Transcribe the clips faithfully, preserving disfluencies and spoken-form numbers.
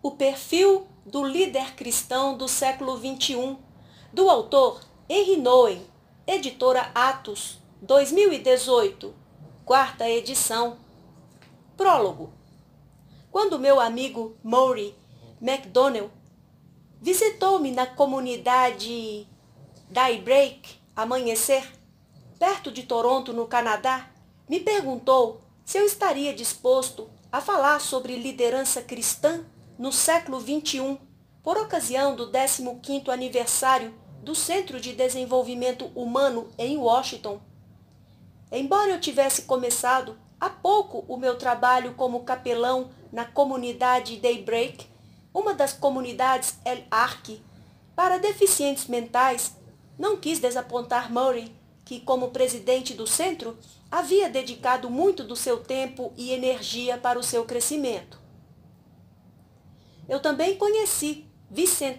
O perfil do líder cristão do século vinte e um, do autor Henry Nouwen, editora Atos, dois mil e dezoito, quarta edição. Prólogo. Quando meu amigo Maury McDonnell visitou-me na comunidade Daybreak Amanhecer, perto de Toronto, no Canadá, me perguntou se eu estaria disposto a falar sobre liderança cristã no século vinte e um, por ocasião do décimo quinto aniversário do Centro de Desenvolvimento Humano em Washington. Embora eu tivesse começado há pouco o meu trabalho como capelão na comunidade Daybreak, uma das comunidades El Ark, para deficientes mentais, não quis desapontar Maury, que, como presidente do centro, havia dedicado muito do seu tempo e energia para o seu crescimento. Eu também conheci Vincent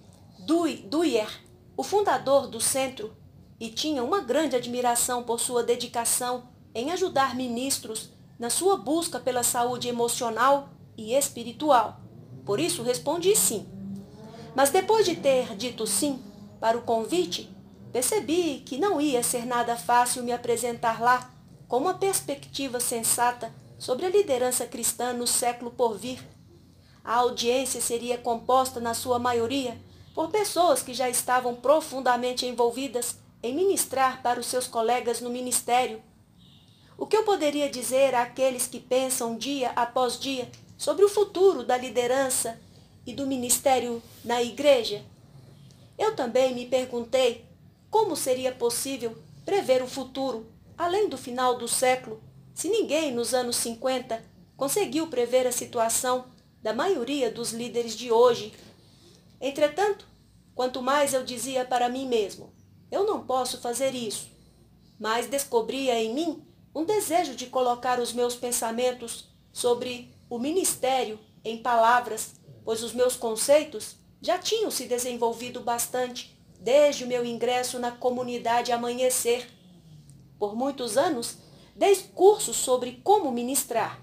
Dwyer, o fundador do centro, e tinha uma grande admiração por sua dedicação em ajudar ministros na sua busca pela saúde emocional e espiritual. Por isso respondi sim. Mas depois de ter dito sim para o convite, percebi que não ia ser nada fácil me apresentar lá com uma perspectiva sensata sobre a liderança cristã no século por vir. A audiência seria composta, na sua maioria, por pessoas que já estavam profundamente envolvidas em ministrar para os seus colegas no ministério. O que eu poderia dizer àqueles que pensam dia após dia sobre o futuro da liderança e do ministério na igreja? Eu também me perguntei como seria possível prever o futuro, além do final do século, se ninguém nos anos cinquenta conseguiu prever a situação da maioria dos líderes de hoje. Entretanto, quanto mais eu dizia para mim mesmo, eu não posso fazer isso, mais descobria em mim um desejo de colocar os meus pensamentos sobre o ministério em palavras, pois os meus conceitos já tinham se desenvolvido bastante desde o meu ingresso na comunidade Amanhecer. Por muitos anos, dei cursos sobre como ministrar.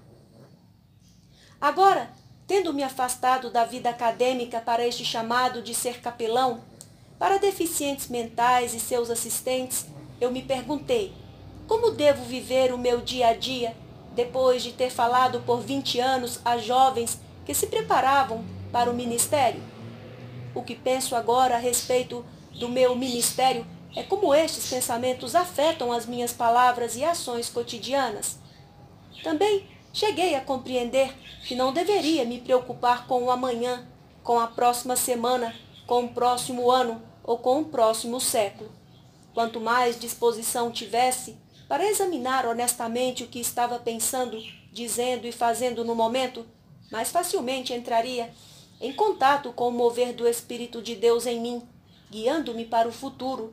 Agora, tendo me afastado da vida acadêmica para este chamado de ser capelão, para deficientes mentais e seus assistentes, eu me perguntei, como devo viver o meu dia a dia, depois de ter falado por vinte anos a jovens que se preparavam para o ministério? O que penso agora a respeito do meu ministério é como estes pensamentos afetam as minhas palavras e ações cotidianas. Também cheguei a compreender que não deveria me preocupar com o amanhã, com a próxima semana, com o próximo ano ou com o próximo século. Quanto mais disposição tivesse para examinar honestamente o que estava pensando, dizendo e fazendo no momento, mais facilmente entraria em contato com o mover do Espírito de Deus em mim, guiando-me para o futuro.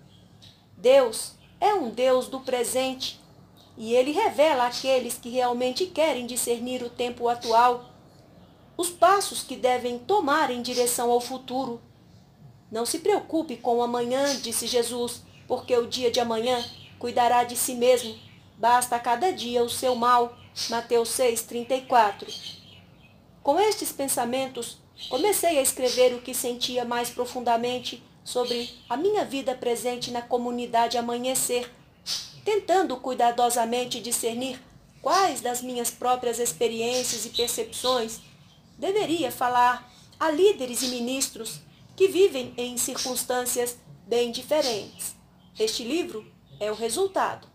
Deus é um Deus do presente, e Ele revela àqueles que realmente querem discernir o tempo atual os passos que devem tomar em direção ao futuro. Não se preocupe com o amanhã, disse Jesus, porque o dia de amanhã cuidará de si mesmo. Basta a cada dia o seu mal. Mateus seis, trinta e quatro. Com estes pensamentos, comecei a escrever o que sentia mais profundamente sobre a minha vida presente na comunidade Amanhecer, tentando cuidadosamente discernir quais das minhas próprias experiências e percepções deveria falar a líderes e ministros que vivem em circunstâncias bem diferentes. Este livro é o resultado.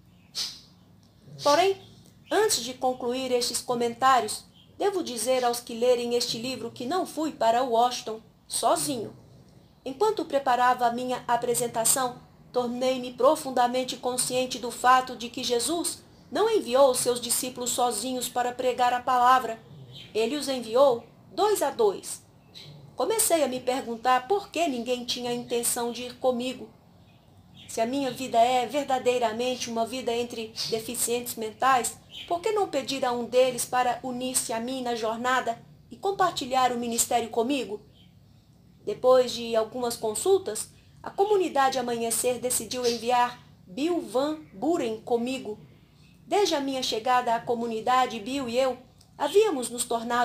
Porém, antes de concluir estes comentários, devo dizer aos que lerem este livro que não fui para Washington sozinho. Enquanto preparava a minha apresentação, tornei-me profundamente consciente do fato de que Jesus não enviou os seus discípulos sozinhos para pregar a palavra. Ele os enviou dois a dois. Comecei a me perguntar por que ninguém tinha a intenção de ir comigo. Se a minha vida é verdadeiramente uma vida entre deficientes mentais, por que não pedir a um deles para unir-se a mim na jornada e compartilhar o ministério comigo? Depois de algumas consultas, a comunidade Amanhecer decidiu enviar Bill Van Buren comigo. Desde a minha chegada à comunidade, Bill e eu havíamos nos tornado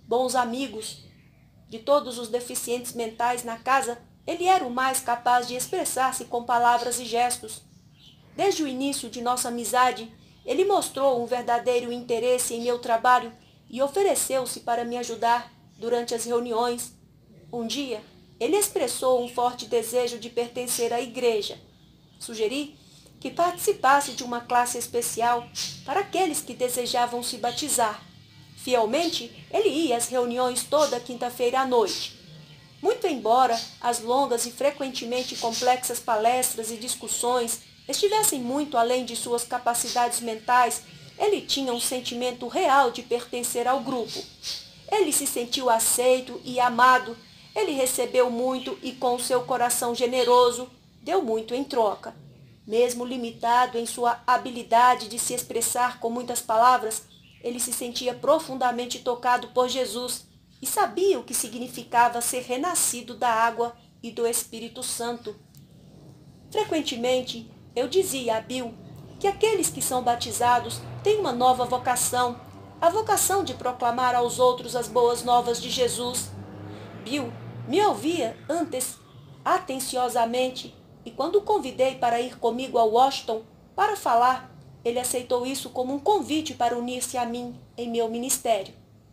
bons amigos. De todos os deficientes mentais na casa, ele era o mais capaz de expressar-se com palavras e gestos. Desde o início de nossa amizade, ele mostrou um verdadeiro interesse em meu trabalho e ofereceu-se para me ajudar durante as reuniões. Um dia, ele expressou um forte desejo de pertencer à igreja. Sugeri que participasse de uma classe especial para aqueles que desejavam se batizar. Fielmente, ele ia às reuniões toda quinta-feira à noite. Muito embora as longas e frequentemente complexas palestras e discussões estivessem muito além de suas capacidades mentais, ele tinha um sentimento real de pertencer ao grupo. Ele se sentiu aceito e amado. Ele recebeu muito e, com seu coração generoso, deu muito em troca. Mesmo limitado em sua habilidade de se expressar com muitas palavras, ele se sentia profundamente tocado por Jesus e sabia o que significava ser renascido da água e do Espírito Santo. Frequentemente, eu dizia a Bill que aqueles que são batizados têm uma nova vocação, a vocação de proclamar aos outros as boas novas de Jesus. Bill me ouvia antes atenciosamente e quando o convidei para ir comigo a Washington para falar, ele aceitou isso como um convite para unir-se a mim em meu ministério.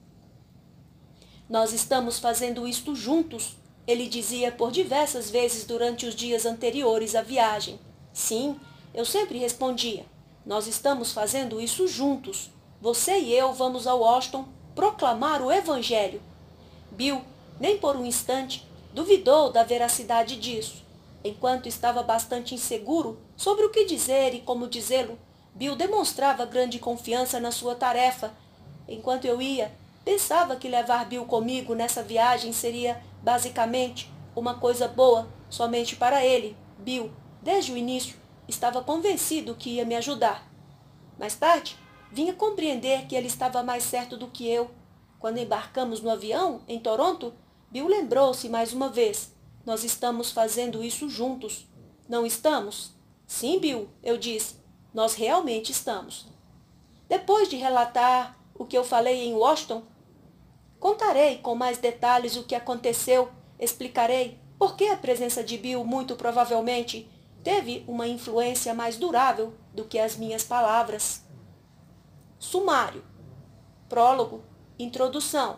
Nós estamos fazendo isto juntos, ele dizia por diversas vezes durante os dias anteriores à viagem. Sim, eu sempre respondia, nós estamos fazendo isso juntos. Você e eu vamos a Washington proclamar o Evangelho. Bill, nem por um instante, duvidou da veracidade disso. Enquanto estava bastante inseguro sobre o que dizer e como dizê-lo, Bill demonstrava grande confiança na sua tarefa. Enquanto eu ia, pensava que levar Bill comigo nessa viagem seria, basicamente, uma coisa boa somente para ele. Bill, desde o início, estava convencido que ia me ajudar. Mais tarde, vinha compreender que ele estava mais certo do que eu. Quando embarcamos no avião, em Toronto, Bill lembrou-se mais uma vez. Nós estamos fazendo isso juntos. Não estamos? Sim, Bill, eu disse. Nós realmente estamos. Depois de relatar o que eu falei em Washington, contarei com mais detalhes o que aconteceu, explicarei por que a presença de Bill muito provavelmente teve uma influência mais durável do que as minhas palavras. Sumário. Prólogo. Introdução.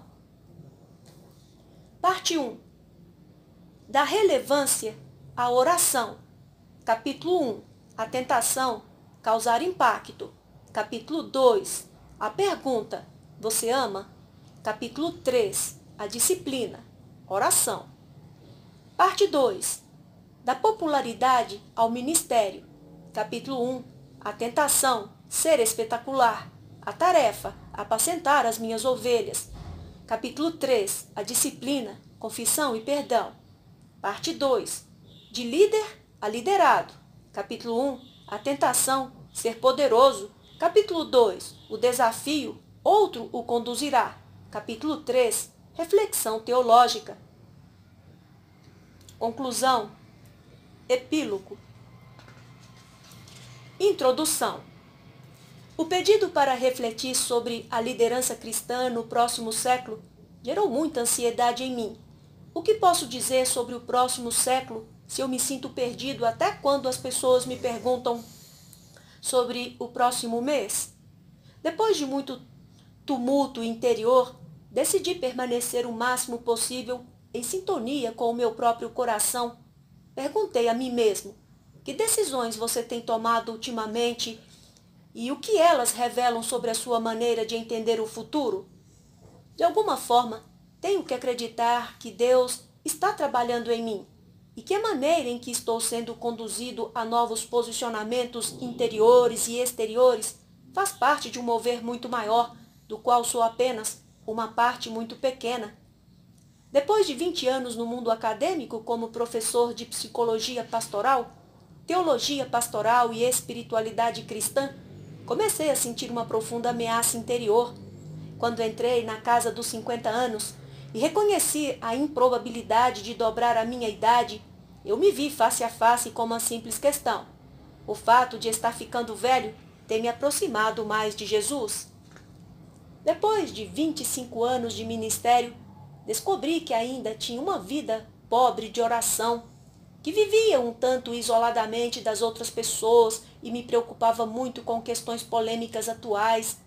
Parte um. Da relevância à oração. Capítulo um. A tentação causar impacto. Capítulo dois. A pergunta. Você ama? Capítulo três. A disciplina. Oração. Parte dois. Da popularidade ao ministério. Capítulo um. A tentação. Ser espetacular. A tarefa. Apacentar as minhas ovelhas. Capítulo três. A disciplina. Confissão e perdão. Parte dois. De líder a liderado. Capítulo um. A tentação. Ser poderoso. Capítulo dois. O desafio. Outro o conduzirá. Capítulo três. Reflexão teológica. Conclusão. Epílogo. Introdução. O pedido para refletir sobre a liderança cristã no próximo século gerou muita ansiedade em mim. O que posso dizer sobre o próximo século se eu me sinto perdido até quando as pessoas me perguntam sobre o próximo mês? Depois de muito tumulto interior, decidi permanecer o máximo possível em sintonia com o meu próprio coração. Perguntei a mim mesmo, que decisões você tem tomado ultimamente e o que elas revelam sobre a sua maneira de entender o futuro? De alguma forma, tenho que acreditar que Deus está trabalhando em mim e que a maneira em que estou sendo conduzido a novos posicionamentos interiores e exteriores faz parte de um mover muito maior, do qual sou apenas uma parte muito pequena. Depois de vinte anos no mundo acadêmico como professor de psicologia pastoral, teologia pastoral e espiritualidade cristã, comecei a sentir uma profunda ameaça interior. Quando entrei na casa dos cinquenta anos e reconheci a improbabilidade de dobrar a minha idade, eu me vi face a face com uma simples questão. O fato de estar ficando velho tem me aproximado mais de Jesus? Depois de vinte e cinco anos de ministério, descobri que ainda tinha uma vida pobre de oração, que vivia um tanto isoladamente das outras pessoas e me preocupava muito com questões polêmicas atuais.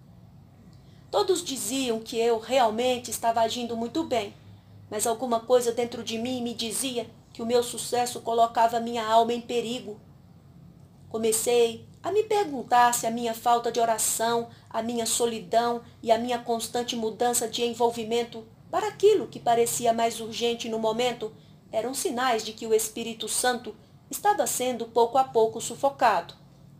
Todos diziam que eu realmente estava agindo muito bem, mas alguma coisa dentro de mim me dizia que o meu sucesso colocava minha alma em perigo. Comecei a me perguntar se a minha falta de oração, a minha solidão e a minha constante mudança de envolvimento para aquilo que parecia mais urgente no momento eram sinais de que o Espírito Santo estava sendo pouco a pouco sufocado.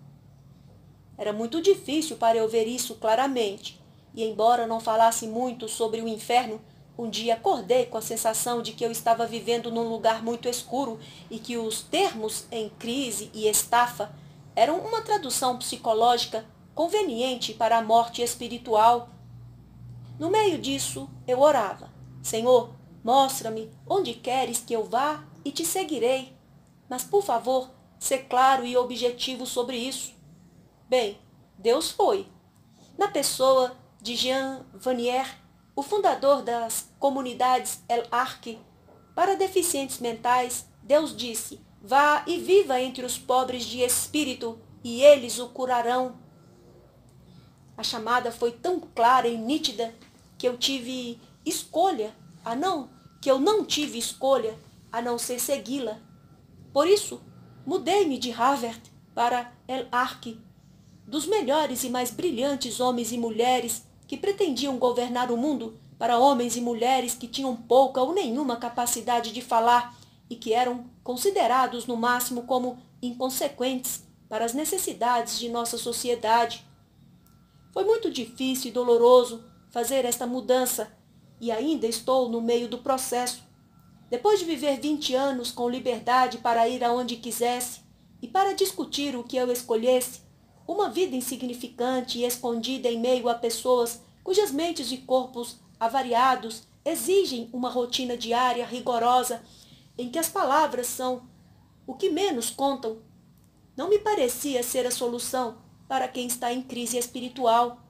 Era muito difícil para eu ver isso claramente, e embora não falasse muito sobre o inferno, um dia acordei com a sensação de que eu estava vivendo num lugar muito escuro e que os termos em crise e estafa eram uma tradução psicológica conveniente para a morte espiritual. No meio disso, eu orava: Senhor, mostra-me onde queres que eu vá e te seguirei. Mas, por favor, sê claro e objetivo sobre isso. Bem, Deus foi, na pessoa de Jean Vanier, o fundador das comunidades El Arque para deficientes mentais. Deus disse: vá e viva entre os pobres de espírito, e eles o curarão. A chamada foi tão clara e nítida que eu tive escolha, a não, que eu não tive escolha a não ser segui-la. Por isso, mudei-me de Harvard para El Arque, dos melhores e mais brilhantes homens e mulheres que pretendiam governar o mundo, para homens e mulheres que tinham pouca ou nenhuma capacidade de falar e que eram considerados no máximo como inconsequentes para as necessidades de nossa sociedade. Foi muito difícil e doloroso fazer esta mudança, e ainda estou no meio do processo. Depois de viver vinte anos com liberdade para ir aonde quisesse e para discutir o que eu escolhesse, uma vida insignificante e escondida em meio a pessoas cujas mentes e corpos avariados exigem uma rotina diária rigorosa em que as palavras são o que menos contam, não me parecia ser a solução para quem está em crise espiritual.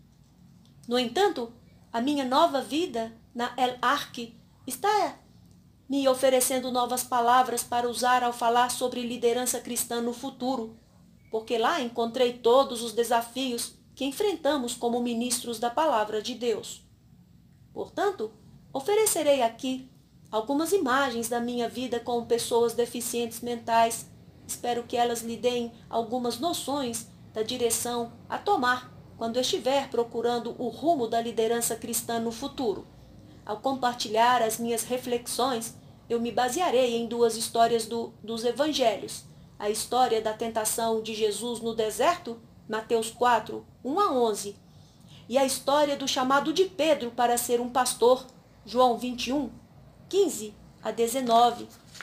No entanto, a minha nova vida na El Arque está me oferecendo novas palavras para usar ao falar sobre liderança cristã no futuro, porque lá encontrei todos os desafios que enfrentamos como ministros da palavra de Deus. Portanto, oferecerei aqui algumas imagens da minha vida com pessoas deficientes mentais. Espero que elas lhe deem algumas noções da direção a tomar quando estiver procurando o rumo da liderança cristã no futuro. Ao compartilhar as minhas reflexões, eu me basearei em duas histórias do, dos evangelhos. A história da tentação de Jesus no deserto, Mateus quatro, um a onze, e a história do chamado de Pedro para ser um pastor, João vinte e um, quinze a dezenove.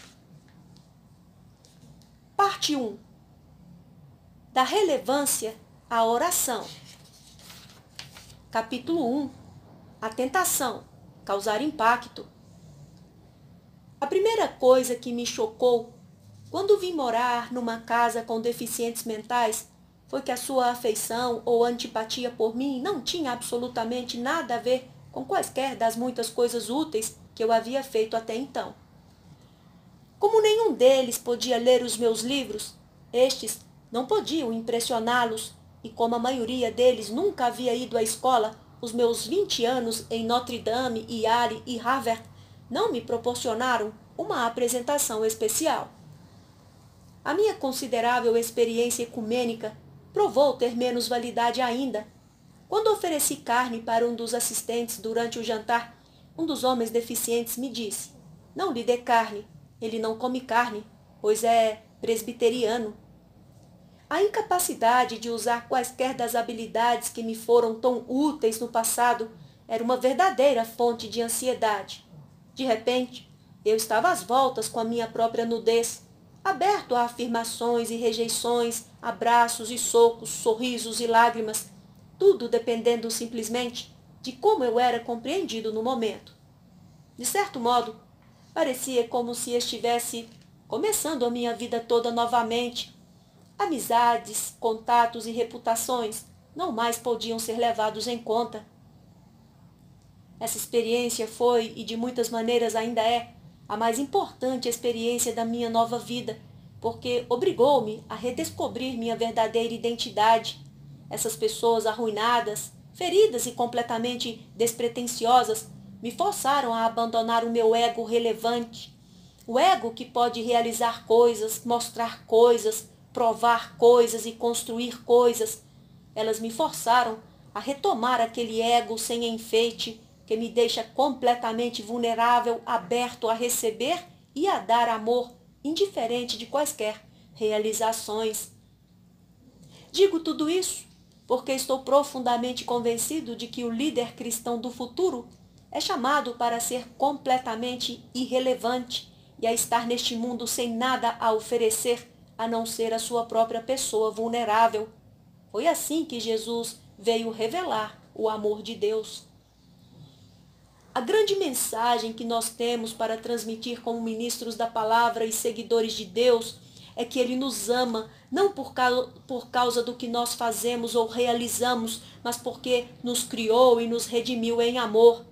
Parte um. Da relevância à oração. Capítulo um. A tentação, causar impacto. A primeira coisa que me chocou quando vim morar numa casa com deficientes mentais foi que a sua afeição ou antipatia por mim não tinha absolutamente nada a ver com quaisquer das muitas coisas úteis que eu havia feito até então. Como nenhum deles podia ler os meus livros, estes não podiam impressioná-los, e como a maioria deles nunca havia ido à escola, os meus vinte anos em Notre Dame, Yale e Harvard não me proporcionaram uma apresentação especial. A minha considerável experiência ecumênica provou ter menos validade ainda. Quando ofereci carne para um dos assistentes durante o jantar, um dos homens deficientes me disse: não lhe dê carne, ele não come carne, pois é presbiteriano. A incapacidade de usar quaisquer das habilidades que me foram tão úteis no passado era uma verdadeira fonte de ansiedade. De repente, eu estava às voltas com a minha própria nudez, aberto a afirmações e rejeições, abraços e socos, sorrisos e lágrimas, tudo dependendo simplesmente de como eu era compreendido no momento. De certo modo, parecia como se estivesse começando a minha vida toda novamente. Amizades, contatos e reputações não mais podiam ser levados em conta. Essa experiência foi, e de muitas maneiras ainda é, a mais importante experiência da minha nova vida, porque obrigou-me a redescobrir minha verdadeira identidade. Essas pessoas arruinadas, feridas e completamente despretensiosas me forçaram a abandonar o meu ego relevante. O ego que pode realizar coisas, mostrar coisas, provar coisas e construir coisas. Elas me forçaram a retomar aquele ego sem enfeite que me deixa completamente vulnerável, aberto a receber e a dar amor, indiferente de quaisquer realizações. Digo tudo isso porque estou profundamente convencido de que o líder cristão do futuro é chamado para ser completamente irrelevante e a estar neste mundo sem nada a oferecer a não ser a sua própria pessoa vulnerável. Foi assim que Jesus veio revelar o amor de Deus. A grande mensagem que nós temos para transmitir como ministros da palavra e seguidores de Deus é que Ele nos ama, não por causa, por causa do que nós fazemos ou realizamos, mas porque nos criou e nos redimiu em amor.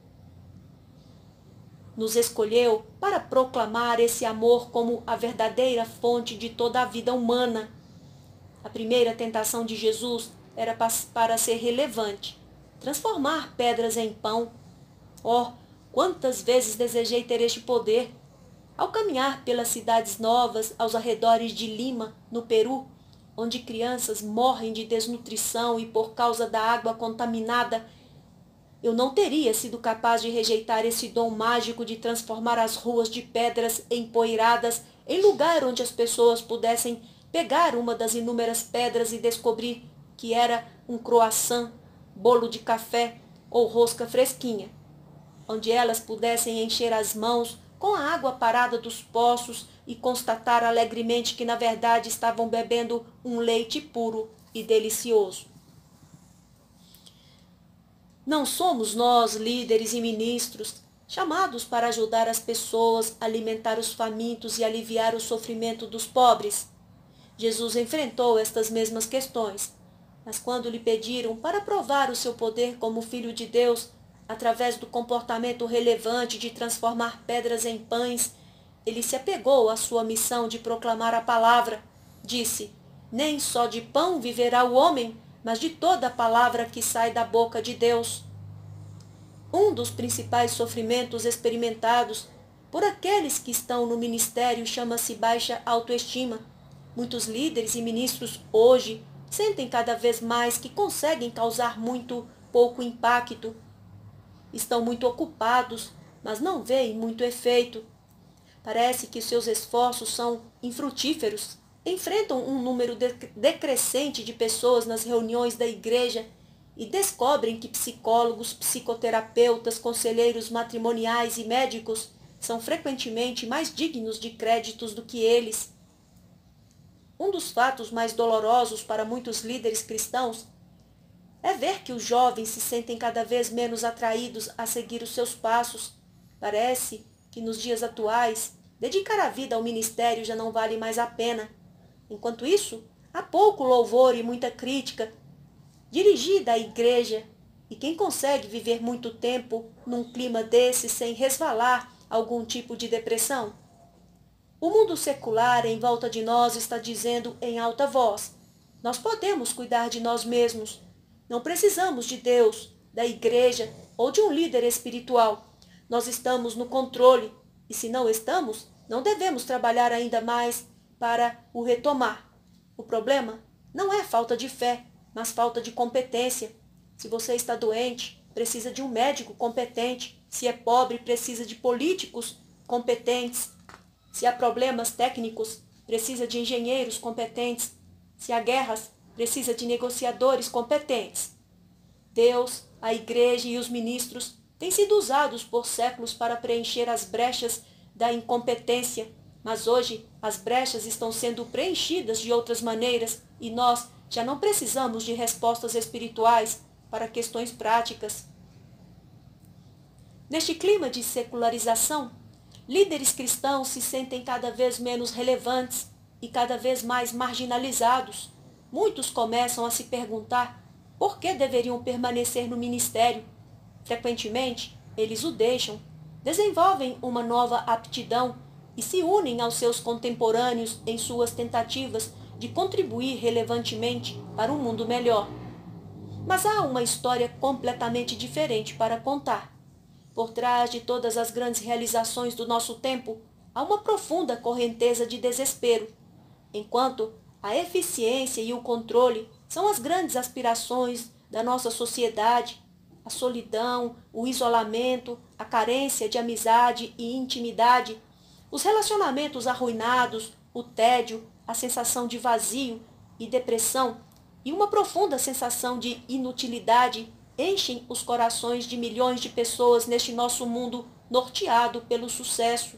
Nos escolheu para proclamar esse amor como a verdadeira fonte de toda a vida humana. A primeira tentação de Jesus era para ser relevante, transformar pedras em pão. Oh, quantas vezes desejei ter este poder! Ao caminhar pelas cidades novas aos arredores de Lima, no Peru, onde crianças morrem de desnutrição e por causa da água contaminada, eu não teria sido capaz de rejeitar esse dom mágico de transformar as ruas de pedras empoeiradas em lugar onde as pessoas pudessem pegar uma das inúmeras pedras e descobrir que era um croissant, bolo de café ou rosca fresquinha, onde elas pudessem encher as mãos com a água parada dos poços e constatar alegremente que na verdade estavam bebendo um leite puro e delicioso. Não somos nós, líderes e ministros, chamados para ajudar as pessoas a alimentar os famintos e aliviar o sofrimento dos pobres? Jesus enfrentou estas mesmas questões, mas quando lhe pediram para provar o seu poder como Filho de Deus, através do comportamento relevante de transformar pedras em pães, ele se apegou à sua missão de proclamar a palavra. Disse: nem só de pão viverá o homem, mas de toda a palavra que sai da boca de Deus. Um dos principais sofrimentos experimentados por aqueles que estão no ministério chama-se baixa autoestima. Muitos líderes e ministros hoje sentem cada vez mais que conseguem causar muito pouco impacto. Estão muito ocupados, mas não veem muito efeito. Parece que seus esforços são infrutíferos. Enfrentam um número decrescente de pessoas nas reuniões da igreja e descobrem que psicólogos, psicoterapeutas, conselheiros matrimoniais e médicos são frequentemente mais dignos de créditos do que eles. Um dos fatos mais dolorosos para muitos líderes cristãos é ver que os jovens se sentem cada vez menos atraídos a seguir os seus passos. Parece que nos dias atuais, dedicar a vida ao ministério já não vale mais a pena. Enquanto isso, há pouco louvor e muita crítica dirigida à igreja, e quem consegue viver muito tempo num clima desse sem resvalar algum tipo de depressão? O mundo secular em volta de nós está dizendo em alta voz: nós podemos cuidar de nós mesmos. Não precisamos de Deus, da igreja ou de um líder espiritual. Nós estamos no controle, e se não estamos, não devemos trabalhar ainda mais para o retomar. O problema não é falta de fé, mas falta de competência. Se você está doente, precisa de um médico competente. Se é pobre, precisa de políticos competentes. Se há problemas técnicos, precisa de engenheiros competentes. Se há guerras, precisa de negociadores competentes. Deus, a igreja e os ministros têm sido usados por séculos para preencher as brechas da incompetência, mas hoje as brechas estão sendo preenchidas de outras maneiras e nós já não precisamos de respostas espirituais para questões práticas. Neste clima de secularização, líderes cristãos se sentem cada vez menos relevantes e cada vez mais marginalizados. Muitos começam a se perguntar por que deveriam permanecer no ministério. Frequentemente, eles o deixam, desenvolvem uma nova aptidão e se unem aos seus contemporâneos em suas tentativas de contribuir relevantemente para um mundo melhor. Mas há uma história completamente diferente para contar. Por trás de todas as grandes realizações do nosso tempo, há uma profunda correnteza de desespero, enquanto a eficiência e o controle são as grandes aspirações da nossa sociedade. A solidão, o isolamento, a carência de amizade e intimidade, os relacionamentos arruinados, o tédio, a sensação de vazio e depressão e uma profunda sensação de inutilidade enchem os corações de milhões de pessoas neste nosso mundo norteado pelo sucesso.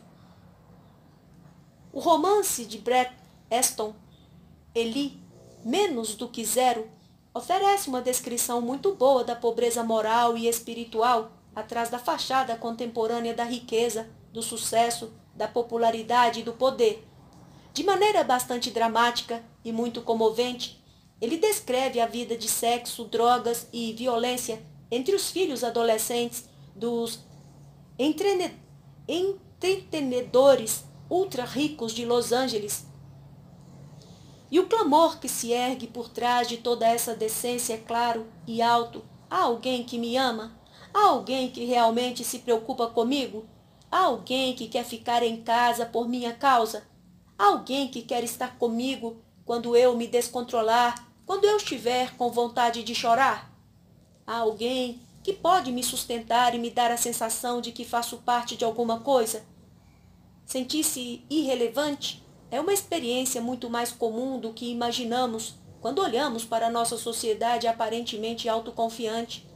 O romance de Bret Easton Ellie, Menos do que Zero, oferece uma descrição muito boa da pobreza moral e espiritual atrás da fachada contemporânea da riqueza, do sucesso, da popularidade e do poder. De maneira bastante dramática e muito comovente, ele descreve a vida de sexo, drogas e violência entre os filhos adolescentes dos entrene- entretenedores ultra ricos de Los Angeles. E o clamor que se ergue por trás de toda essa decência é claro e alto. Há alguém que me ama? Há alguém que realmente se preocupa comigo? Há alguém que quer ficar em casa por minha causa? Há alguém que quer estar comigo quando eu me descontrolar, quando eu estiver com vontade de chorar? Há alguém que pode me sustentar e me dar a sensação de que faço parte de alguma coisa? Sentir-se irrelevante é uma experiência muito mais comum do que imaginamos quando olhamos para a nossa sociedade aparentemente autoconfiante.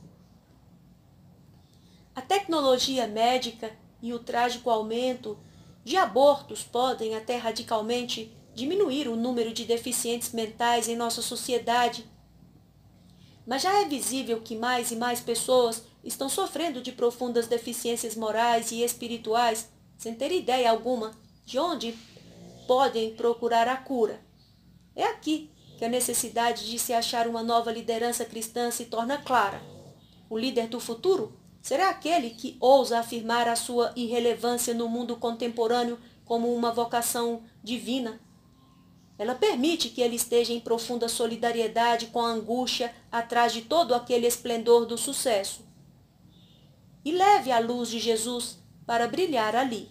A tecnologia médica e o trágico aumento de abortos podem até radicalmente diminuir o número de deficientes mentais em nossa sociedade. Mas já é visível que mais e mais pessoas estão sofrendo de profundas deficiências morais e espirituais sem ter ideia alguma de onde podem procurar a cura. É aqui que a necessidade de se achar uma nova liderança cristã se torna clara. O líder do futuro será aquele que ousa afirmar a sua irrelevância no mundo contemporâneo como uma vocação divina. Ela permite que ele esteja em profunda solidariedade com a angústia atrás de todo aquele esplendor do sucesso. E leve a luz de Jesus para brilhar ali.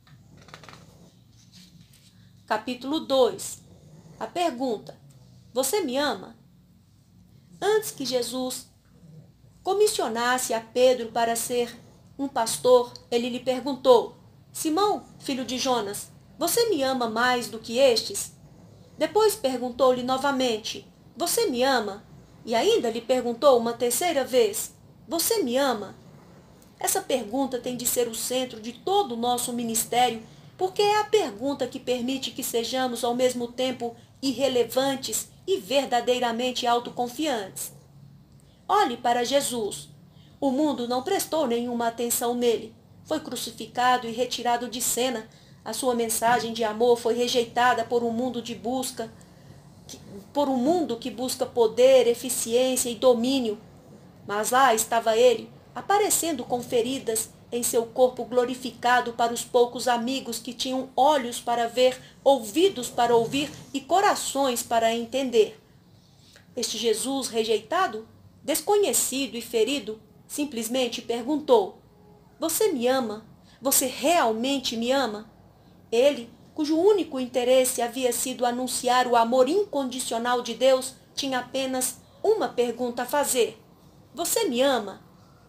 Capítulo dois. A pergunta: você me ama? Antes que Jesus comissionasse a Pedro para ser um pastor, ele lhe perguntou: Simão, filho de Jonas, você me ama mais do que estes? Depois perguntou-lhe novamente: você me ama? E ainda lhe perguntou uma terceira vez: você me ama? Essa pergunta tem de ser o centro de todo o nosso ministério, porque é a pergunta que permite que sejamos ao mesmo tempo irrelevantes e verdadeiramente autoconfiantes. Olhe para Jesus. O mundo não prestou nenhuma atenção nele. Foi crucificado e retirado de cena. A sua mensagem de amor foi rejeitada por um mundo de busca, por um mundo que busca poder, eficiência e domínio. Mas lá estava ele, aparecendo com feridas em seu corpo glorificado para os poucos amigos que tinham olhos para ver, ouvidos para ouvir e corações para entender. Este Jesus rejeitado, desconhecido e ferido, simplesmente perguntou: você me ama? Você realmente me ama? Ele, cujo único interesse havia sido anunciar o amor incondicional de Deus, tinha apenas uma pergunta a fazer: você me ama?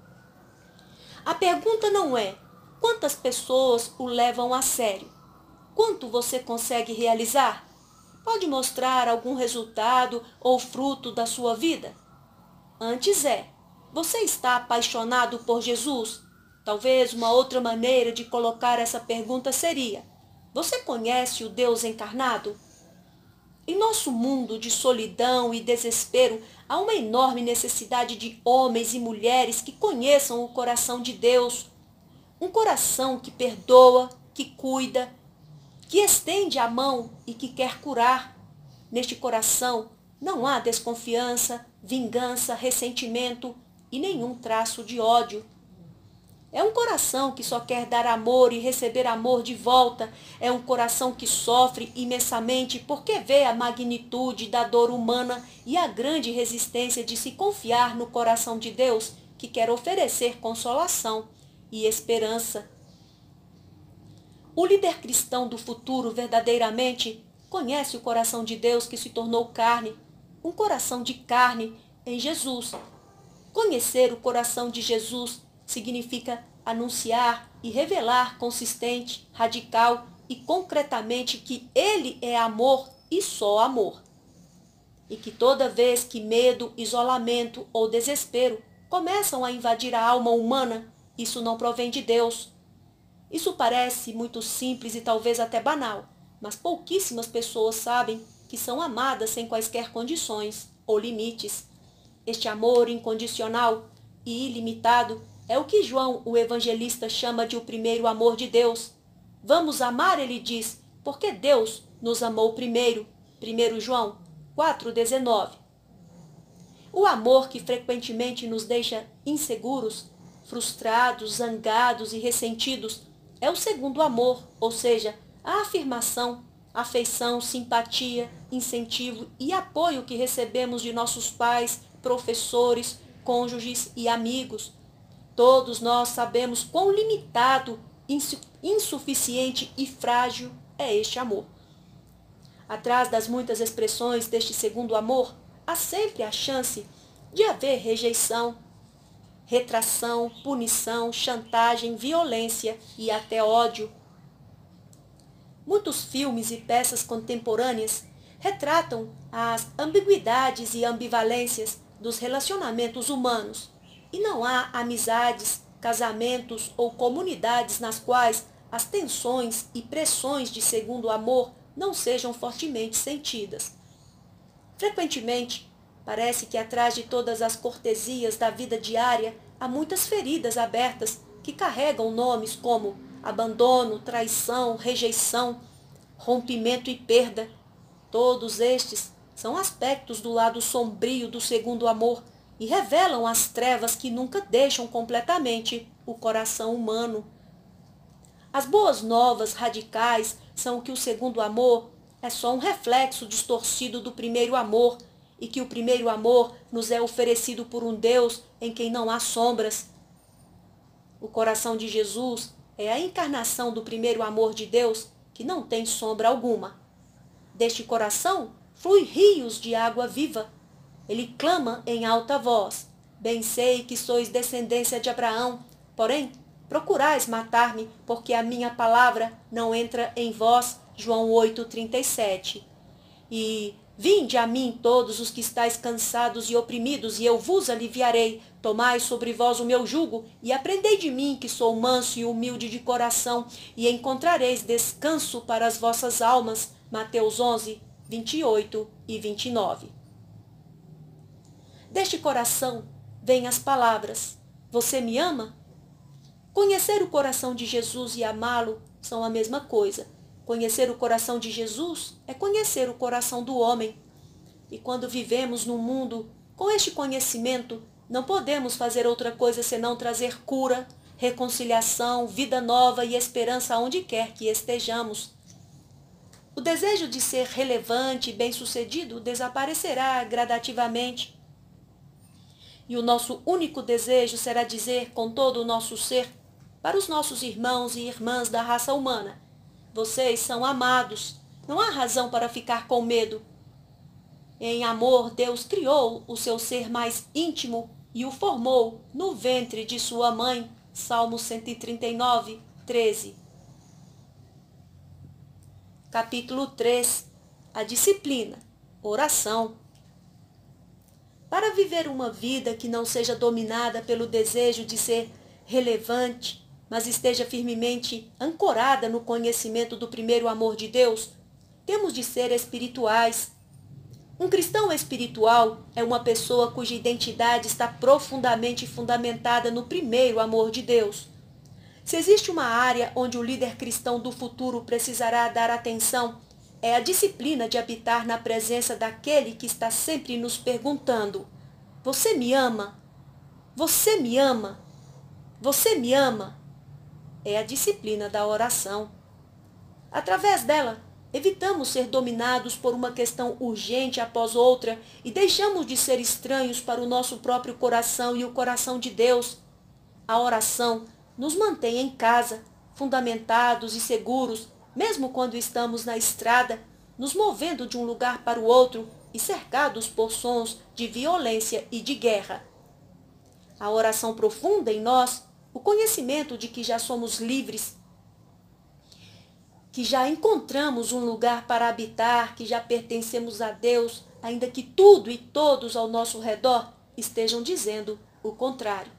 A pergunta não é: quantas pessoas o levam a sério? Quanto você consegue realizar? Pode mostrar algum resultado ou fruto da sua vida? Antes é: você está apaixonado por Jesus? Talvez uma outra maneira de colocar essa pergunta seria: você conhece o Deus encarnado? Em nosso mundo de solidão e desespero, há uma enorme necessidade de homens e mulheres que conheçam o coração de Deus. Um coração que perdoa, que cuida, que estende a mão e que quer curar. Neste coração não há desconfiança, vingança, ressentimento e nenhum traço de ódio. É um coração que só quer dar amor e receber amor de volta. É um coração que sofre imensamente porque vê a magnitude da dor humana e a grande resistência de se confiar no coração de Deus, que quer oferecer consolação e esperança. O líder cristão do futuro verdadeiramente conhece o coração de Deus que se tornou carne, um coração de carne em Jesus. Conhecer o coração de Jesus significa anunciar e revelar consistente, radical e concretamente que Ele é amor e só amor. E que toda vez que medo, isolamento ou desespero começam a invadir a alma humana, isso não provém de Deus. Isso parece muito simples e talvez até banal, mas pouquíssimas pessoas sabem que são amadas sem quaisquer condições ou limites. Este amor incondicional e ilimitado é o que João, o evangelista, chama de o primeiro amor de Deus. Vamos amar, ele diz, porque Deus nos amou primeiro. primeiro João quatro, dezenove. O amor que frequentemente nos deixa inseguros, frustrados, zangados e ressentidos é o segundo amor, ou seja, a afirmação, afeição, simpatia, incentivo e apoio que recebemos de nossos pais, professores, cônjuges e amigos. Todos nós sabemos quão limitado, insuficiente e frágil é este amor. Atrás das muitas expressões deste segundo amor, há sempre a chance de haver rejeição, retração, punição, chantagem, violência e até ódio. Muitos filmes e peças contemporâneas retratam as ambiguidades e ambivalências dos relacionamentos humanos, e não há amizades, casamentos ou comunidades nas quais as tensões e pressões de segundo amor não sejam fortemente sentidas. Frequentemente, parece que atrás de todas as cortesias da vida diária há muitas feridas abertas que carregam nomes como abandono, traição, rejeição, rompimento e perda. Todos estes são aspectos do lado sombrio do segundo amor e revelam as trevas que nunca deixam completamente o coração humano. As boas novas radicais são que o segundo amor é só um reflexo distorcido do primeiro amor e que o primeiro amor nos é oferecido por um Deus em quem não há sombras. O coração de Jesus é a encarnação do primeiro amor de Deus que não tem sombra alguma. Deste coração flui rios de água viva. Ele clama em alta voz: bem sei que sois descendência de Abraão, porém procurais matar-me, porque a minha palavra não entra em vós. João oito, trinta e sete. E vinde a mim todos os que estáis cansados e oprimidos, e eu vos aliviarei. Tomai sobre vós o meu jugo, e aprendei de mim, que sou manso e humilde de coração, e encontrareis descanso para as vossas almas. Mateus onze, vinte e oito e vinte e nove. Deste coração vêm as palavras: você me ama? Conhecer o coração de Jesus e amá-lo são a mesma coisa. Conhecer o coração de Jesus é conhecer o coração do homem. E quando vivemos num mundo com este conhecimento, não podemos fazer outra coisa senão trazer cura, reconciliação, vida nova e esperança aonde quer que estejamos. O desejo de ser relevante e bem-sucedido desaparecerá gradativamente. E o nosso único desejo será dizer com todo o nosso ser para os nossos irmãos e irmãs da raça humana: vocês são amados, não há razão para ficar com medo. Em amor, Deus criou o seu ser mais íntimo e o formou no ventre de sua mãe. Salmo cento e trinta e nove, treze. Capítulo três. A disciplina. Oração. Para viver uma vida que não seja dominada pelo desejo de ser relevante, mas esteja firmemente ancorada no conhecimento do primeiro amor de Deus, temos de ser espirituais. Um cristão espiritual é uma pessoa cuja identidade está profundamente fundamentada no primeiro amor de Deus. Se existe uma área onde o líder cristão do futuro precisará dar atenção, é a disciplina de habitar na presença daquele que está sempre nos perguntando: você me ama? Você me ama? Você me ama? É a disciplina da oração. Através dela, evitamos ser dominados por uma questão urgente após outra e deixamos de ser estranhos para o nosso próprio coração e o coração de Deus. A oração nos mantém em casa, fundamentados e seguros, mesmo quando estamos na estrada, nos movendo de um lugar para o outro e cercados por sons de violência e de guerra. A oração profunda em nós, o conhecimento de que já somos livres, que já encontramos um lugar para habitar, que já pertencemos a Deus, ainda que tudo e todos ao nosso redor estejam dizendo o contrário.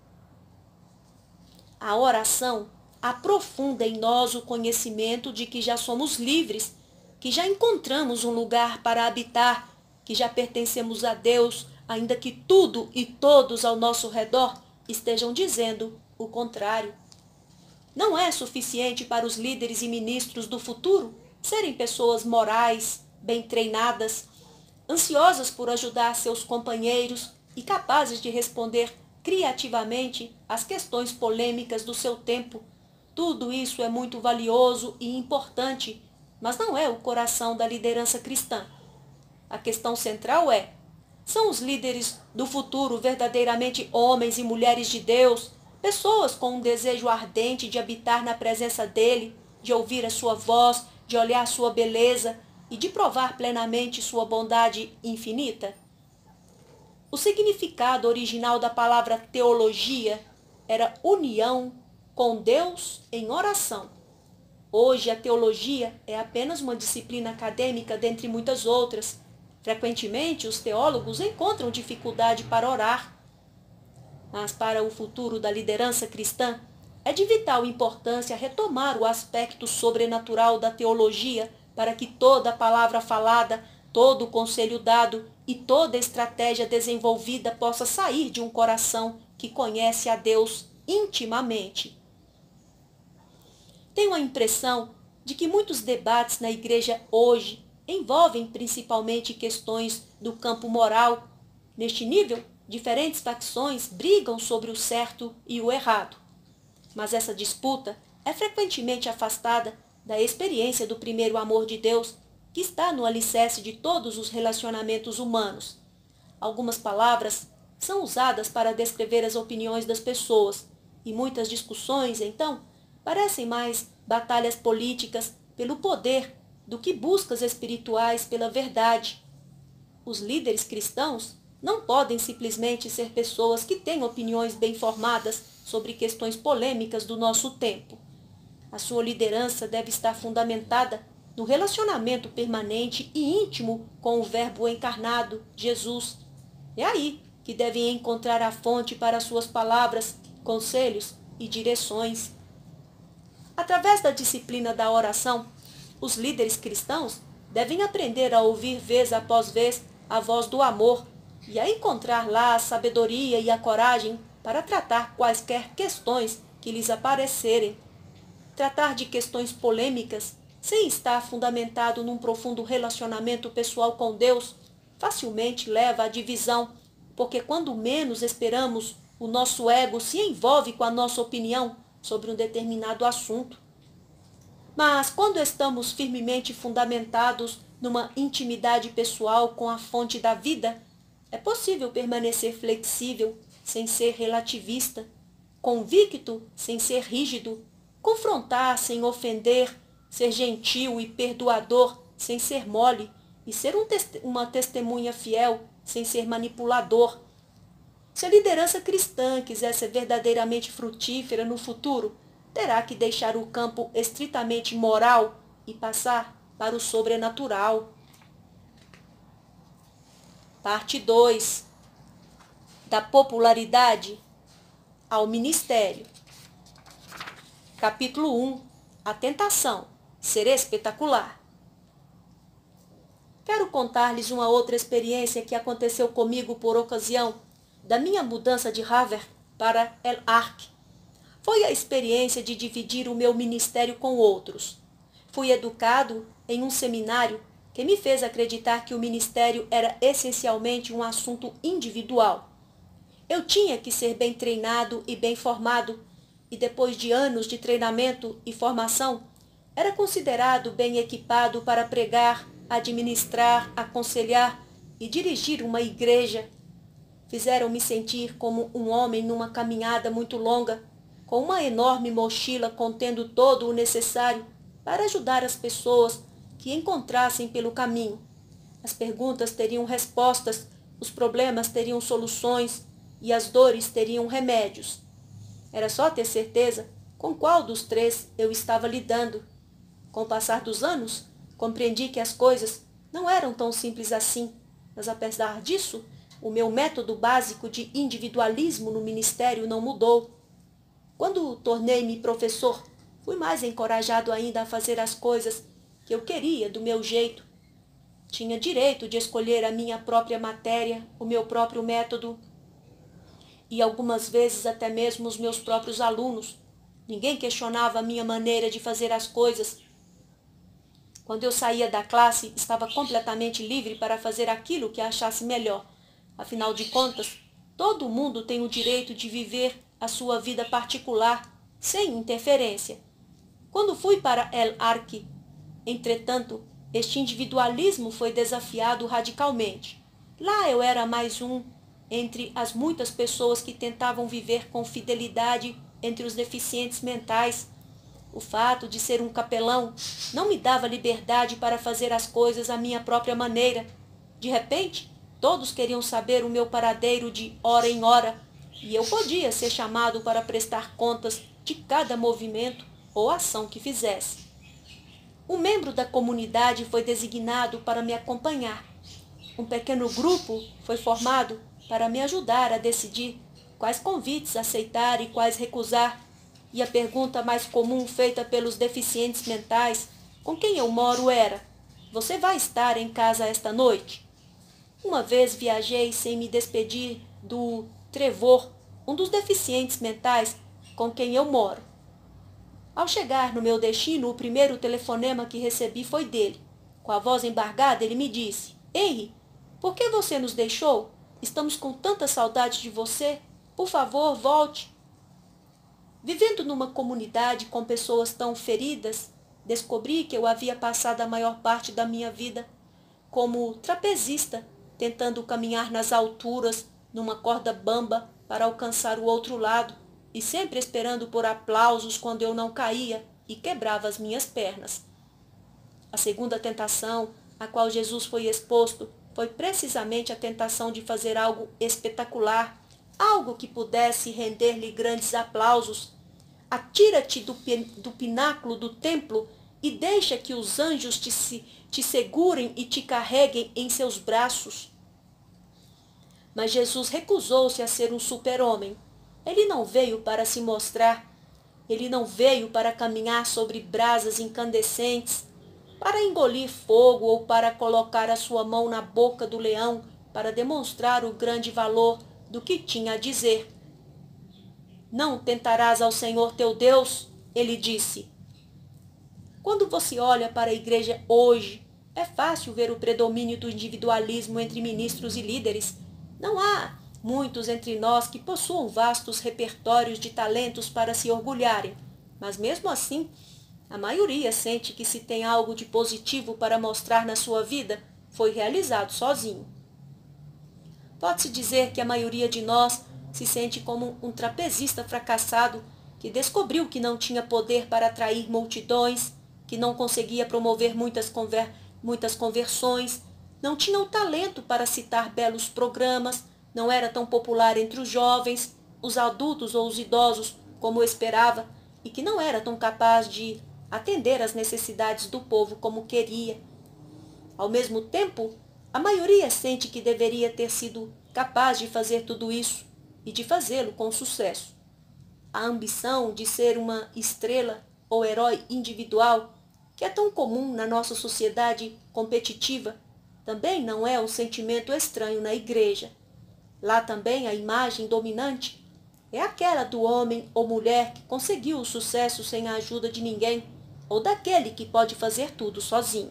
A oração aprofunda em nós o conhecimento de que já somos livres, que já encontramos um lugar para habitar, que já pertencemos a Deus, ainda que tudo e todos ao nosso redor estejam dizendo o contrário. Não é suficiente para os líderes e ministros do futuro serem pessoas morais, bem treinadas, ansiosas por ajudar seus companheiros e capazes de responder criativamente às questões polêmicas do seu tempo. Tudo isso é muito valioso e importante, mas não é o coração da liderança cristã. A questão central é: são os líderes do futuro verdadeiramente homens e mulheres de Deus, pessoas com um desejo ardente de habitar na presença dele, de ouvir a sua voz, de olhar sua beleza e de provar plenamente sua bondade infinita? O significado original da palavra teologia era união com Deus em oração. Hoje, a teologia é apenas uma disciplina acadêmica dentre muitas outras. Frequentemente, os teólogos encontram dificuldade para orar. Mas para o futuro da liderança cristã, é de vital importância retomar o aspecto sobrenatural da teologia para que toda palavra falada, todo conselho dado e toda estratégia desenvolvida possa sair de um coração que conhece a Deus intimamente. Tenho a impressão de que muitos debates na igreja hoje envolvem principalmente questões do campo moral. Neste nível, diferentes facções brigam sobre o certo e o errado. Mas essa disputa é frequentemente afastada da experiência do primeiro amor de Deus, que está no alicerce de todos os relacionamentos humanos. Algumas palavras são usadas para descrever as opiniões das pessoas, e muitas discussões, então, parecem mais batalhas políticas pelo poder do que buscas espirituais pela verdade. Os líderes cristãos não podem simplesmente ser pessoas que têm opiniões bem formadas sobre questões polêmicas do nosso tempo. A sua liderança deve estar fundamentada no relacionamento permanente e íntimo com o Verbo encarnado, Jesus. É aí que devem encontrar a fonte para suas palavras, conselhos e direções. Através da disciplina da oração, os líderes cristãos devem aprender a ouvir vez após vez a voz do amor e a encontrar lá a sabedoria e a coragem para tratar quaisquer questões que lhes aparecerem. Tratar de questões polêmicas, sem estar fundamentado num profundo relacionamento pessoal com Deus, facilmente leva à divisão, porque quando menos esperamos, o nosso ego se envolve com a nossa opinião sobre um determinado assunto. Mas quando estamos firmemente fundamentados numa intimidade pessoal com a fonte da vida, é possível permanecer flexível sem ser relativista, convicto sem ser rígido, confrontar sem ofender, ser gentil e perdoador sem ser mole e ser um teste- uma testemunha fiel sem ser manipulador. Se a liderança cristã quiser ser verdadeiramente frutífera no futuro, terá que deixar o campo estritamente moral e passar para o sobrenatural. Parte dois. Da popularidade ao ministério. Capítulo um. A tentação. Ser espetacular. Quero contar-lhes uma outra experiência que aconteceu comigo por ocasião da minha mudança de Harvard para El Arc. Foi a experiência de dividir o meu ministério com outros. Fui educado em um seminário que me fez acreditar que o ministério era essencialmente um assunto individual. Eu tinha que ser bem treinado e bem formado, e depois de anos de treinamento e formação, era considerado bem equipado para pregar, administrar, aconselhar e dirigir uma igreja. Fizeram-me sentir como um homem numa caminhada muito longa, com uma enorme mochila contendo todo o necessário para ajudar as pessoas que encontrassem pelo caminho. As perguntas teriam respostas, os problemas teriam soluções e as dores teriam remédios. Era só ter certeza com qual dos três eu estava lidando. Com o passar dos anos, compreendi que as coisas não eram tão simples assim, mas apesar disso, o meu método básico de individualismo no ministério não mudou. Quando tornei-me professor, fui mais encorajado ainda a fazer as coisas que eu queria do meu jeito. Tinha direito de escolher a minha própria matéria, o meu próprio método e algumas vezes até mesmo os meus próprios alunos. Ninguém questionava a minha maneira de fazer as coisas. Quando eu saía da classe, estava completamente livre para fazer aquilo que achasse melhor. Afinal de contas, todo mundo tem o direito de viver a sua vida particular, sem interferência. Quando fui para El Arque, entretanto, este individualismo foi desafiado radicalmente. Lá eu era mais um entre as muitas pessoas que tentavam viver com fidelidade entre os deficientes mentais. O fato de ser um capelão não me dava liberdade para fazer as coisas à minha própria maneira. De repente, todos queriam saber o meu paradeiro de hora em hora, e eu podia ser chamado para prestar contas de cada movimento ou ação que fizesse. Um membro da comunidade foi designado para me acompanhar. Um pequeno grupo foi formado para me ajudar a decidir quais convites aceitar e quais recusar. E a pergunta mais comum feita pelos deficientes mentais com quem eu moro era: "Você vai estar em casa esta noite?" Uma vez viajei sem me despedir do Trevor, um dos deficientes mentais com quem eu moro. Ao chegar no meu destino, o primeiro telefonema que recebi foi dele. Com a voz embargada, ele me disse: "Henry, por que você nos deixou? Estamos com tanta saudade de você. Por favor, volte." Vivendo numa comunidade com pessoas tão feridas, descobri que eu havia passado a maior parte da minha vida como trapezista, tentando caminhar nas alturas, numa corda bamba, para alcançar o outro lado, e sempre esperando por aplausos quando eu não caía e quebrava as minhas pernas. A segunda tentação a qual Jesus foi exposto foi precisamente a tentação de fazer algo espetacular, algo que pudesse render-lhe grandes aplausos. Atira-te do, do pináculo do templo e deixa que os anjos te, se, te segurem e te carreguem em seus braços. Mas Jesus recusou-se a ser um super-homem. Ele não veio para se mostrar. Ele não veio para caminhar sobre brasas incandescentes, para engolir fogo ou para colocar a sua mão na boca do leão para demonstrar o grande valor do que tinha a dizer. "Não tentarás ao Senhor teu Deus", ele disse. Quando você olha para a igreja hoje, é fácil ver o predomínio do individualismo entre ministros e líderes. Não há muitos entre nós que possuam vastos repertórios de talentos para se orgulharem, mas mesmo assim, a maioria sente que se tem algo de positivo para mostrar na sua vida, foi realizado sozinho. Pode-se dizer que a maioria de nós se sente como um trapezista fracassado que descobriu que não tinha poder para atrair multidões, que não conseguia promover muitas, conver muitas conversões, não tinha o talento para citar belos programas, não era tão popular entre os jovens, os adultos ou os idosos como esperava, e que não era tão capaz de atender às necessidades do povo como queria. Ao mesmo tempo, a maioria sente que deveria ter sido capaz de fazer tudo isso e de fazê-lo com sucesso. A ambição de ser uma estrela ou herói individual, que é tão comum na nossa sociedade competitiva, também não é um sentimento estranho na igreja. Lá também a imagem dominante é aquela do homem ou mulher que conseguiu o sucesso sem a ajuda de ninguém, ou daquele que pode fazer tudo sozinho.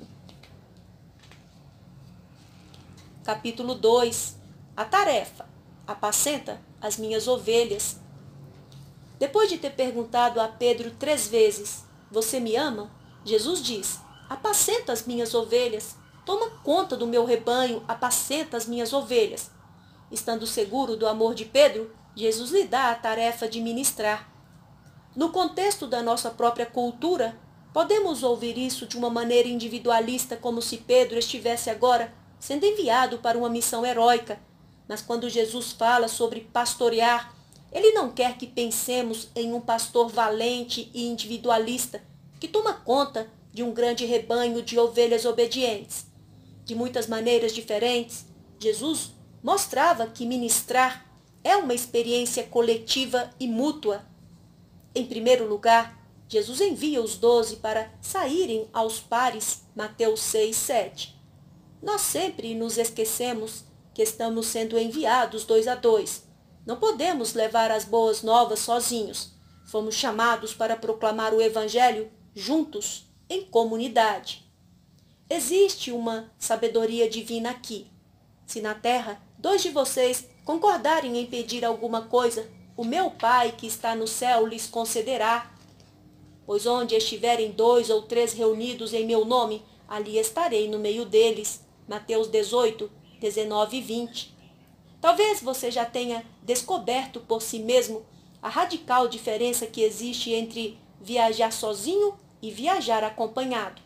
Capítulo dois. A tarefa. Apacenta as minhas ovelhas. Depois de ter perguntado a Pedro três vezes, você me ama? Jesus diz, apacenta as minhas ovelhas, toma conta do meu rebanho, apacenta as minhas ovelhas. Estando seguro do amor de Pedro, Jesus lhe dá a tarefa de ministrar. No contexto da nossa própria cultura, podemos ouvir isso de uma maneira individualista, como se Pedro estivesse agora sendo enviado para uma missão heróica. Mas quando Jesus fala sobre pastorear, ele não quer que pensemos em um pastor valente e individualista que toma conta de um grande rebanho de ovelhas obedientes. De muitas maneiras diferentes, Jesus mostrava que ministrar é uma experiência coletiva e mútua. Em primeiro lugar, Jesus envia os doze para saírem aos pares, Mateus seis, sete. Nós sempre nos esquecemos que estamos sendo enviados dois a dois. Não podemos levar as boas novas sozinhos. Fomos chamados para proclamar o Evangelho juntos, em comunidade. Existe uma sabedoria divina aqui. Se na terra dois de vocês concordarem em pedir alguma coisa, o meu Pai que está no céu lhes concederá. Pois onde estiverem dois ou três reunidos em meu nome, ali estarei no meio deles. Mateus dezoito, dezenove e vinte. Talvez você já tenha descoberto por si mesmo a radical diferença que existe entre viajar sozinho e viajar acompanhado.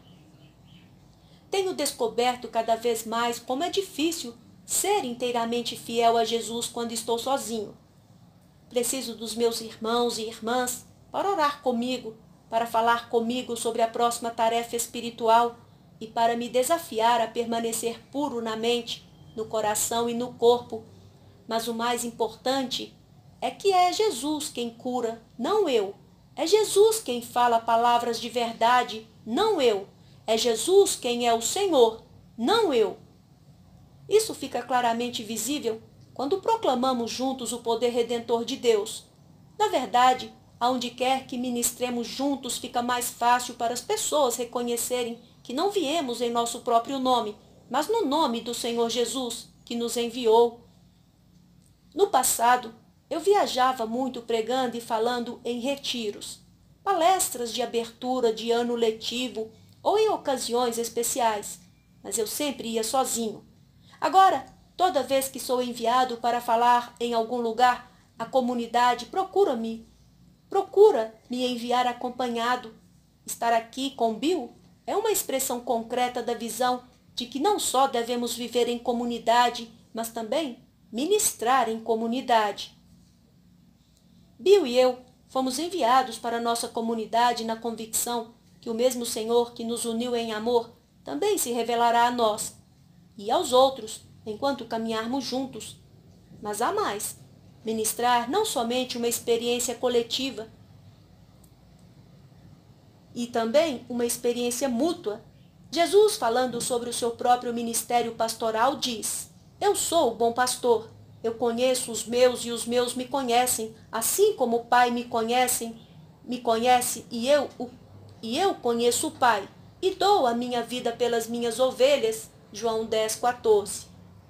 Tenho descoberto cada vez mais como é difícil ser inteiramente fiel a Jesus quando estou sozinho. Preciso dos meus irmãos e irmãs para orar comigo, para falar comigo sobre a próxima tarefa espiritual e para me desafiar a permanecer puro na mente, no coração e no corpo. Mas o mais importante é que é Jesus quem cura, não eu. É Jesus quem fala palavras de verdade, não eu. É Jesus quem é o Senhor, não eu. Isso fica claramente visível quando proclamamos juntos o poder redentor de Deus. Na verdade, aonde quer que ministremos juntos, fica mais fácil para as pessoas reconhecerem que não viemos em nosso próprio nome, mas no nome do Senhor Jesus, que nos enviou. No passado, eu viajava muito pregando e falando em retiros, palestras de abertura de ano letivo ou em ocasiões especiais, mas eu sempre ia sozinho. Agora, toda vez que sou enviado para falar em algum lugar, a comunidade procura-me, procura me enviar acompanhado. Estar aqui com Bill é uma expressão concreta da visão de que não só devemos viver em comunidade, mas também ministrar em comunidade. Bill e eu fomos enviados para nossa comunidade na convicção que o mesmo Senhor que nos uniu em amor também se revelará a nós e aos outros enquanto caminharmos juntos. Mas há mais. Ministrar não somente uma experiência coletiva, e também uma experiência mútua. Jesus, falando sobre o seu próprio ministério pastoral, diz: Eu sou o bom pastor. Eu conheço os meus e os meus me conhecem, assim como o Pai me conhece, me conhece e eu, o, e eu conheço o Pai, e dou a minha vida pelas minhas ovelhas. João dez, quatorze.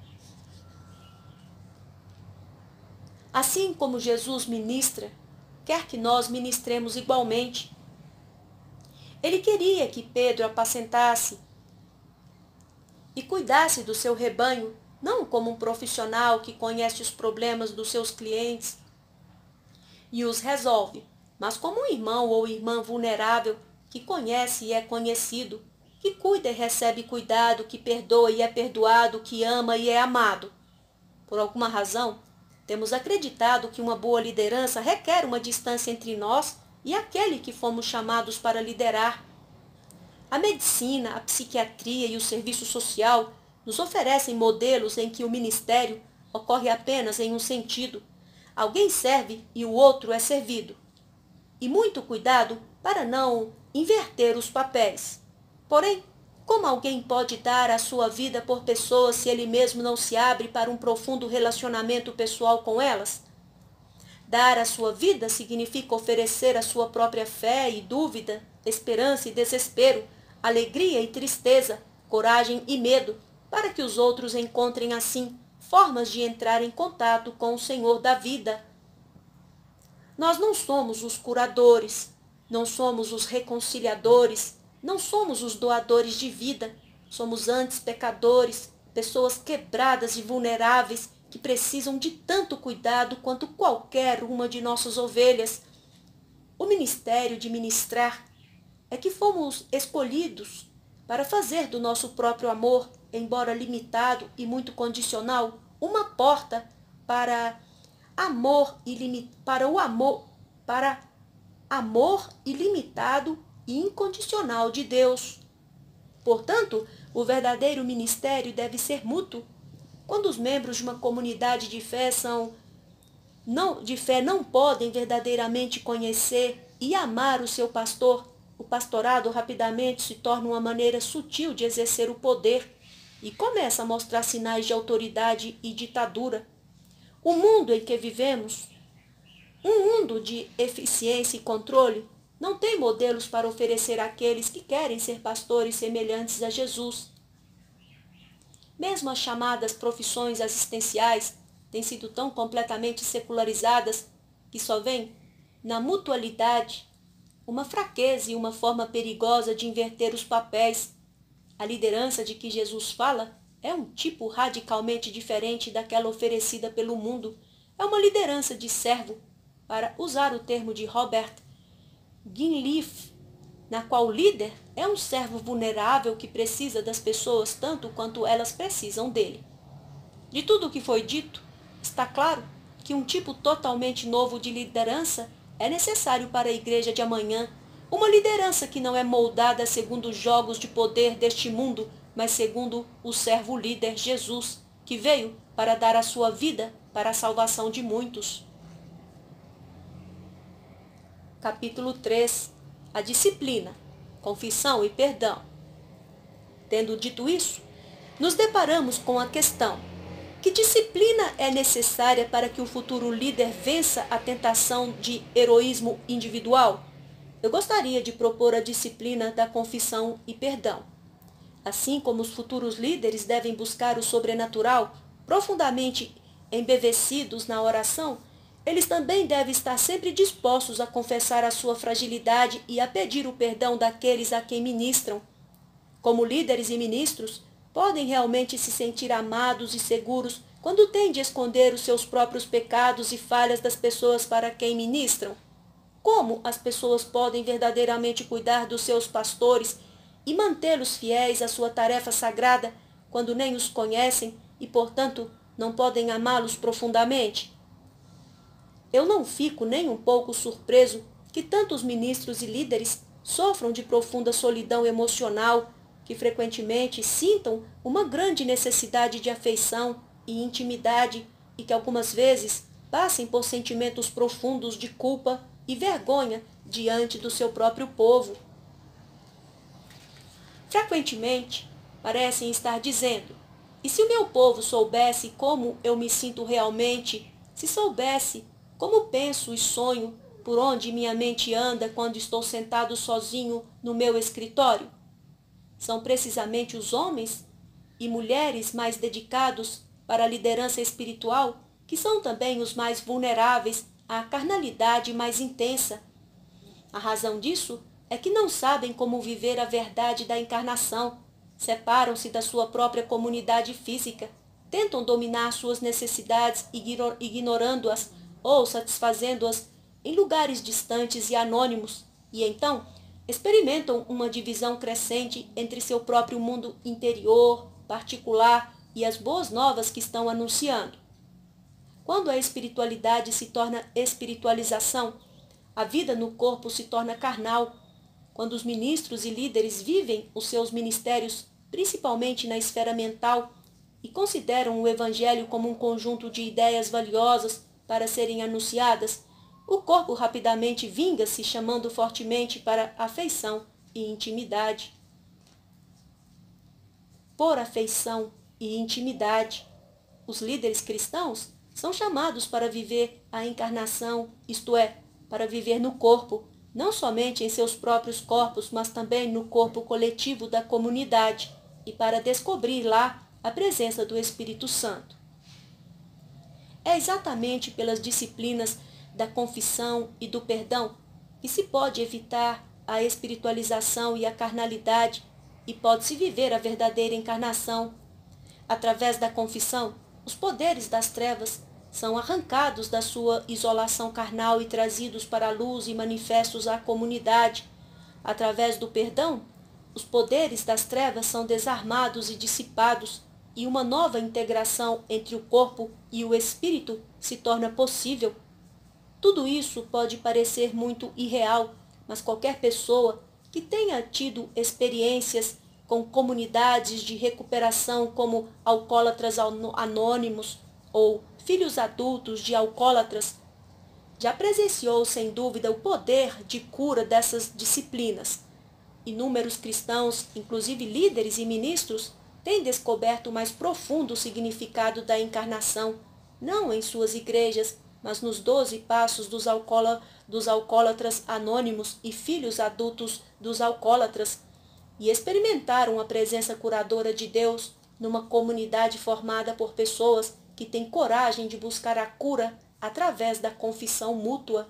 Assim como Jesus ministra, quer que nós ministremos igualmente. Ele queria que Pedro apacentasse e cuidasse do seu rebanho, não como um profissional que conhece os problemas dos seus clientes e os resolve, mas como um irmão ou irmã vulnerável que conhece e é conhecido, que cuida e recebe cuidado, que perdoa e é perdoado, que ama e é amado. Por alguma razão, temos acreditado que uma boa liderança requer uma distância entre nós e aquele que fomos chamados para liderar. A medicina, a psiquiatria e o serviço social nos oferecem modelos em que o ministério ocorre apenas em um sentido. Alguém serve e o outro é servido. E muito cuidado para não inverter os papéis. Porém, como alguém pode dar a sua vida por pessoas se ele mesmo não se abre para um profundo relacionamento pessoal com elas? Dar a sua vida significa oferecer a sua própria fé e dúvida, esperança e desespero, alegria e tristeza, coragem e medo, para que os outros encontrem assim formas de entrar em contato com o Senhor da vida. Nós não somos os curadores, não somos os reconciliadores, não somos os doadores de vida, somos antes pecadores, pessoas quebradas e vulneráveis que precisam de tanto cuidado quanto qualquer uma de nossas ovelhas. O ministério de ministrar é que fomos escolhidos para fazer do nosso próprio amor, embora limitado e muito condicional, uma porta para amor ilimi- para o amor, para amor ilimitado e incondicional de Deus. Portanto, o verdadeiro ministério deve ser mútuo. Quando os membros de uma comunidade de fé são não, de fé não podem verdadeiramente conhecer e amar o seu pastor, o pastorado rapidamente se torna uma maneira sutil de exercer o poder e começa a mostrar sinais de autoridade e ditadura. O mundo em que vivemos, um mundo de eficiência e controle, não tem modelos para oferecer àqueles que querem ser pastores semelhantes a Jesus. Mesmo as chamadas profissões assistenciais têm sido tão completamente secularizadas que só vêm, na mutualidade, uma fraqueza e uma forma perigosa de inverter os papéis. A liderança de que Jesus fala é um tipo radicalmente diferente daquela oferecida pelo mundo. É uma liderança de servo, para usar o termo de Robert Greenleaf, na qual o líder é um servo vulnerável que precisa das pessoas tanto quanto elas precisam dele. De tudo o que foi dito, está claro que um tipo totalmente novo de liderança é necessário para a igreja de amanhã, uma liderança que não é moldada segundo os jogos de poder deste mundo, mas segundo o servo líder Jesus, que veio para dar a sua vida para a salvação de muitos. Capítulo três. A disciplina, confissão e perdão. Tendo dito isso, nos deparamos com a questão: que disciplina é necessária para que o futuro líder vença a tentação de heroísmo individual? Eu gostaria de propor a disciplina da confissão e perdão. Assim como os futuros líderes devem buscar o sobrenatural, profundamente embevecidos na oração, eles também devem estar sempre dispostos a confessar a sua fragilidade e a pedir o perdão daqueles a quem ministram. Como líderes e ministros, podem realmente se sentir amados e seguros quando têm de esconder os seus próprios pecados e falhas das pessoas para quem ministram? Como as pessoas podem verdadeiramente cuidar dos seus pastores e mantê-los fiéis à sua tarefa sagrada quando nem os conhecem e, portanto, não podem amá-los profundamente? Eu não fico nem um pouco surpreso que tantos ministros e líderes sofram de profunda solidão emocional, que frequentemente sintam uma grande necessidade de afeição e intimidade e que algumas vezes passem por sentimentos profundos de culpa e vergonha diante do seu próprio povo. Frequentemente, parecem estar dizendo: e se o meu povo soubesse como eu me sinto realmente, se soubesse como penso e sonho, por onde minha mente anda quando estou sentado sozinho no meu escritório? São precisamente os homens e mulheres mais dedicados para a liderança espiritual que são também os mais vulneráveis à carnalidade mais intensa. A razão disso é que não sabem como viver a verdade da encarnação, separam-se da sua própria comunidade física, tentam dominar suas necessidades ignorando-as ou satisfazendo-as em lugares distantes e anônimos, e então experimentam uma divisão crescente entre seu próprio mundo interior, particular e as boas novas que estão anunciando. Quando a espiritualidade se torna espiritualização, a vida no corpo se torna carnal. Quando os ministros e líderes vivem os seus ministérios principalmente na esfera mental e consideram o evangelho como um conjunto de ideias valiosas para serem anunciadas, o corpo rapidamente vinga-se, chamando fortemente para afeição e intimidade. Por afeição e intimidade, os líderes cristãos são chamados para viver a encarnação, isto é, para viver no corpo, não somente em seus próprios corpos, mas também no corpo coletivo da comunidade, e para descobrir lá a presença do Espírito Santo. É exatamente pelas disciplinas da confissão e do perdão que se pode evitar a espiritualização e a carnalidade e pode-se viver a verdadeira encarnação. Através da confissão, os poderes das trevas são arrancados da sua isolação carnal e trazidos para a luz e manifestos à comunidade. Através do perdão, os poderes das trevas são desarmados e dissipados, e uma nova integração entre o corpo e o espírito se torna possível. Tudo isso pode parecer muito irreal, mas qualquer pessoa que tenha tido experiências com comunidades de recuperação como alcoólatras anônimos ou filhos adultos de alcoólatras, já presenciou sem dúvida o poder de cura dessas disciplinas. Inúmeros cristãos, inclusive líderes e ministros, têm descoberto o mais profundo significado da encarnação, não em suas igrejas, mas nos doze passos dos, alcoóla, dos alcoólatras anônimos e filhos adultos dos alcoólatras, e experimentaram a presença curadora de Deus numa comunidade formada por pessoas que têm coragem de buscar a cura através da confissão mútua.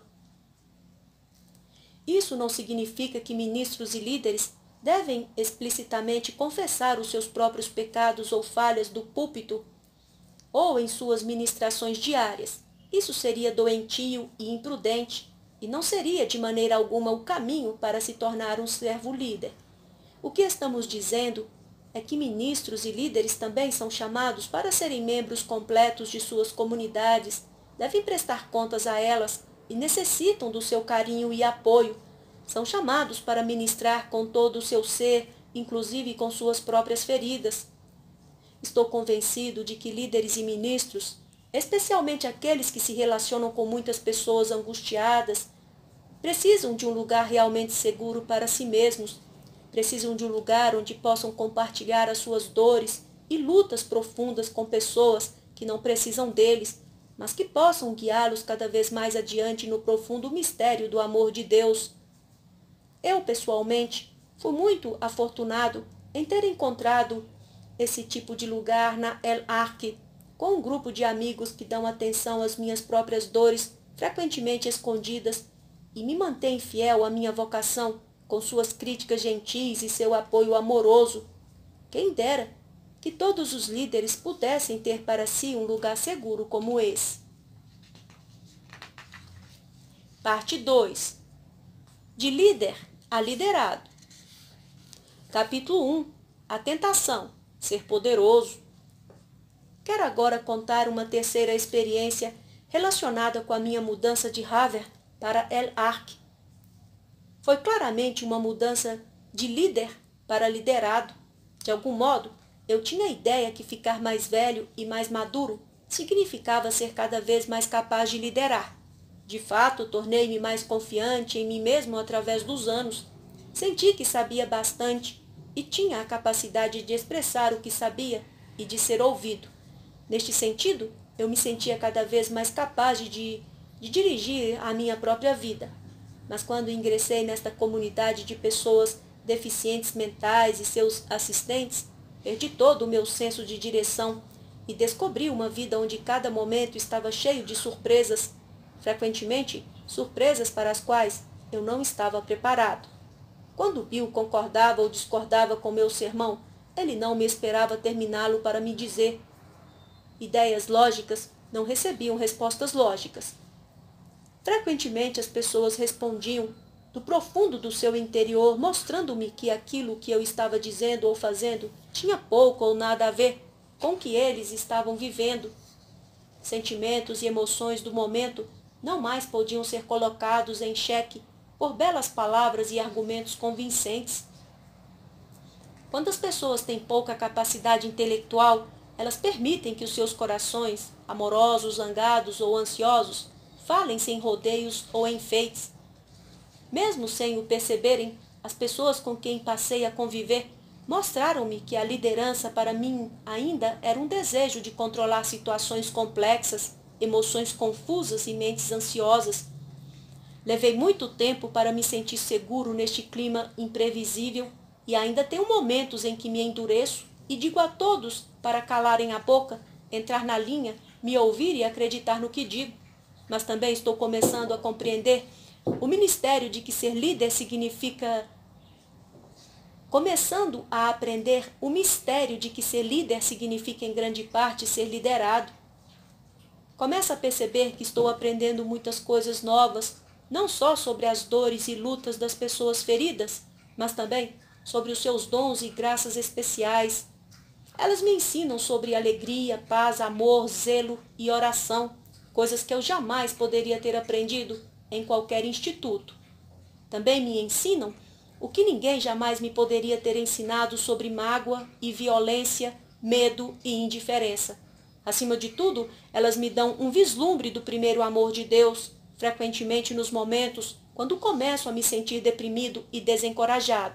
Isso não significa que ministros e líderes devem explicitamente confessar os seus próprios pecados ou falhas do púlpito ou em suas ministrações diárias. Isso seria doentio e imprudente, e não seria de maneira alguma o caminho para se tornar um servo líder. O que estamos dizendo é que ministros e líderes também são chamados para serem membros completos de suas comunidades, devem prestar contas a elas e necessitam do seu carinho e apoio. São chamados para ministrar com todo o seu ser, inclusive com suas próprias feridas. Estou convencido de que líderes e ministros, especialmente aqueles que se relacionam com muitas pessoas angustiadas, precisam de um lugar realmente seguro para si mesmos, precisam de um lugar onde possam compartilhar as suas dores e lutas profundas com pessoas que não precisam deles, mas que possam guiá-los cada vez mais adiante no profundo mistério do amor de Deus. Eu, pessoalmente, fui muito afortunado em ter encontrado esse tipo de lugar na El Arque, com um grupo de amigos que dão atenção às minhas próprias dores, frequentemente escondidas, e me mantém fiel à minha vocação, com suas críticas gentis e seu apoio amoroso. Quem dera que todos os líderes pudessem ter para si um lugar seguro como esse. Parte dois. De líder a liderado. Capítulo um. A tentação, ser poderoso. Quero agora contar uma terceira experiência relacionada com a minha mudança de Harvard para El Arque. Foi claramente uma mudança de líder para liderado. De algum modo, eu tinha a ideia que ficar mais velho e mais maduro significava ser cada vez mais capaz de liderar. De fato, tornei-me mais confiante em mim mesmo através dos anos. Senti que sabia bastante e tinha a capacidade de expressar o que sabia e de ser ouvido. Neste sentido, eu me sentia cada vez mais capaz de, de dirigir a minha própria vida. Mas quando ingressei nesta comunidade de pessoas deficientes mentais e seus assistentes, perdi todo o meu senso de direção e descobri uma vida onde cada momento estava cheio de surpresas, frequentemente surpresas para as quais eu não estava preparado. Quando Bill concordava ou discordava com meu sermão, ele não me esperava terminá-lo para me dizer. Ideias lógicas não recebiam respostas lógicas. Frequentemente as pessoas respondiam do profundo do seu interior, mostrando-me que aquilo que eu estava dizendo ou fazendo tinha pouco ou nada a ver com o que eles estavam vivendo. Sentimentos e emoções do momento não mais podiam ser colocados em xeque por belas palavras e argumentos convincentes. Quando as pessoas têm pouca capacidade intelectual, elas permitem que os seus corações, amorosos, zangados ou ansiosos, falem sem rodeios ou enfeites. Mesmo sem o perceberem, as pessoas com quem passei a conviver mostraram-me que a liderança para mim ainda era um desejo de controlar situações complexas, emoções confusas e mentes ansiosas. Levei muito tempo para me sentir seguro neste clima imprevisível e ainda tenho momentos em que me endureço e digo a todos para calarem a boca, entrar na linha me ouvir e acreditar no que digo, mas também estou começando a compreender o ministério de que ser líder significa... Começando a aprender o mistério de que ser líder significa, em grande parte, ser liderado. Começo a perceber que estou aprendendo muitas coisas novas, não só sobre as dores e lutas das pessoas feridas, mas também sobre os seus dons e graças especiais. Elas me ensinam sobre alegria, paz, amor, zelo e oração, coisas que eu jamais poderia ter aprendido em qualquer instituto. Também me ensinam o que ninguém jamais me poderia ter ensinado sobre mágoa e violência, medo e indiferença. Acima de tudo, elas me dão um vislumbre do primeiro amor de Deus, frequentemente nos momentos quando começo a me sentir deprimido e desencorajado.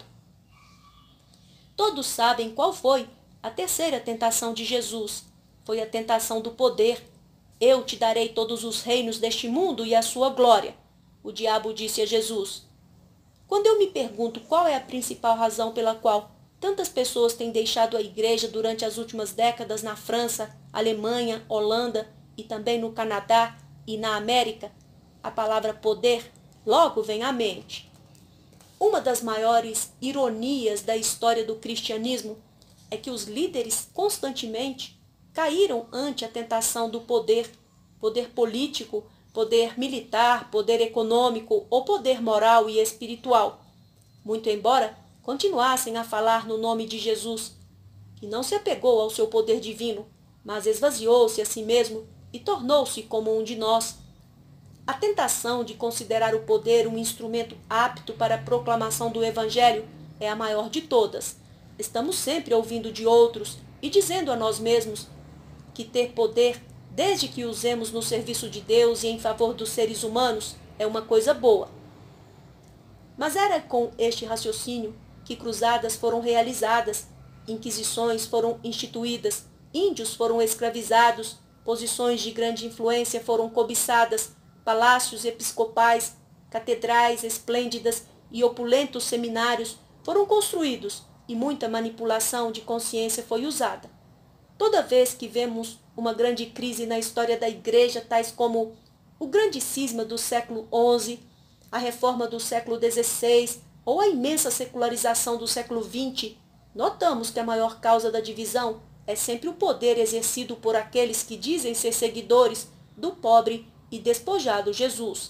Todos sabem qual foi a terceira tentação de Jesus. Foi a tentação do poder. Eu te darei todos os reinos deste mundo e a sua glória, o diabo disse a Jesus. Quando eu me pergunto qual é a principal razão pela qual tantas pessoas têm deixado a igreja durante as últimas décadas na França, Alemanha, Holanda e também no Canadá e na América, a palavra poder logo vem à mente. Uma das maiores ironias da história do cristianismo é que os líderes constantemente caíram ante a tentação do poder, poder político, poder militar, poder econômico ou poder moral e espiritual. Muito embora continuassem a falar no nome de Jesus, que não se apegou ao seu poder divino, mas esvaziou-se a si mesmo e tornou-se como um de nós. A tentação de considerar o poder um instrumento apto para a proclamação do Evangelho é a maior de todas. Estamos sempre ouvindo de outros e dizendo a nós mesmos que ter poder, desde que usemos no serviço de Deus e em favor dos seres humanos, é uma coisa boa. Mas era com este raciocínio que cruzadas foram realizadas, inquisições foram instituídas, índios foram escravizados, posições de grande influência foram cobiçadas, palácios episcopais, catedrais esplêndidas e opulentos seminários foram construídos e muita manipulação de consciência foi usada. Toda vez que vemos uma grande crise na história da igreja, tais como o grande cisma do século onze, a reforma do século dezesseis ou a imensa secularização do século vinte, notamos que a maior causa da divisão é sempre o poder exercido por aqueles que dizem ser seguidores do pobre e despojado Jesus.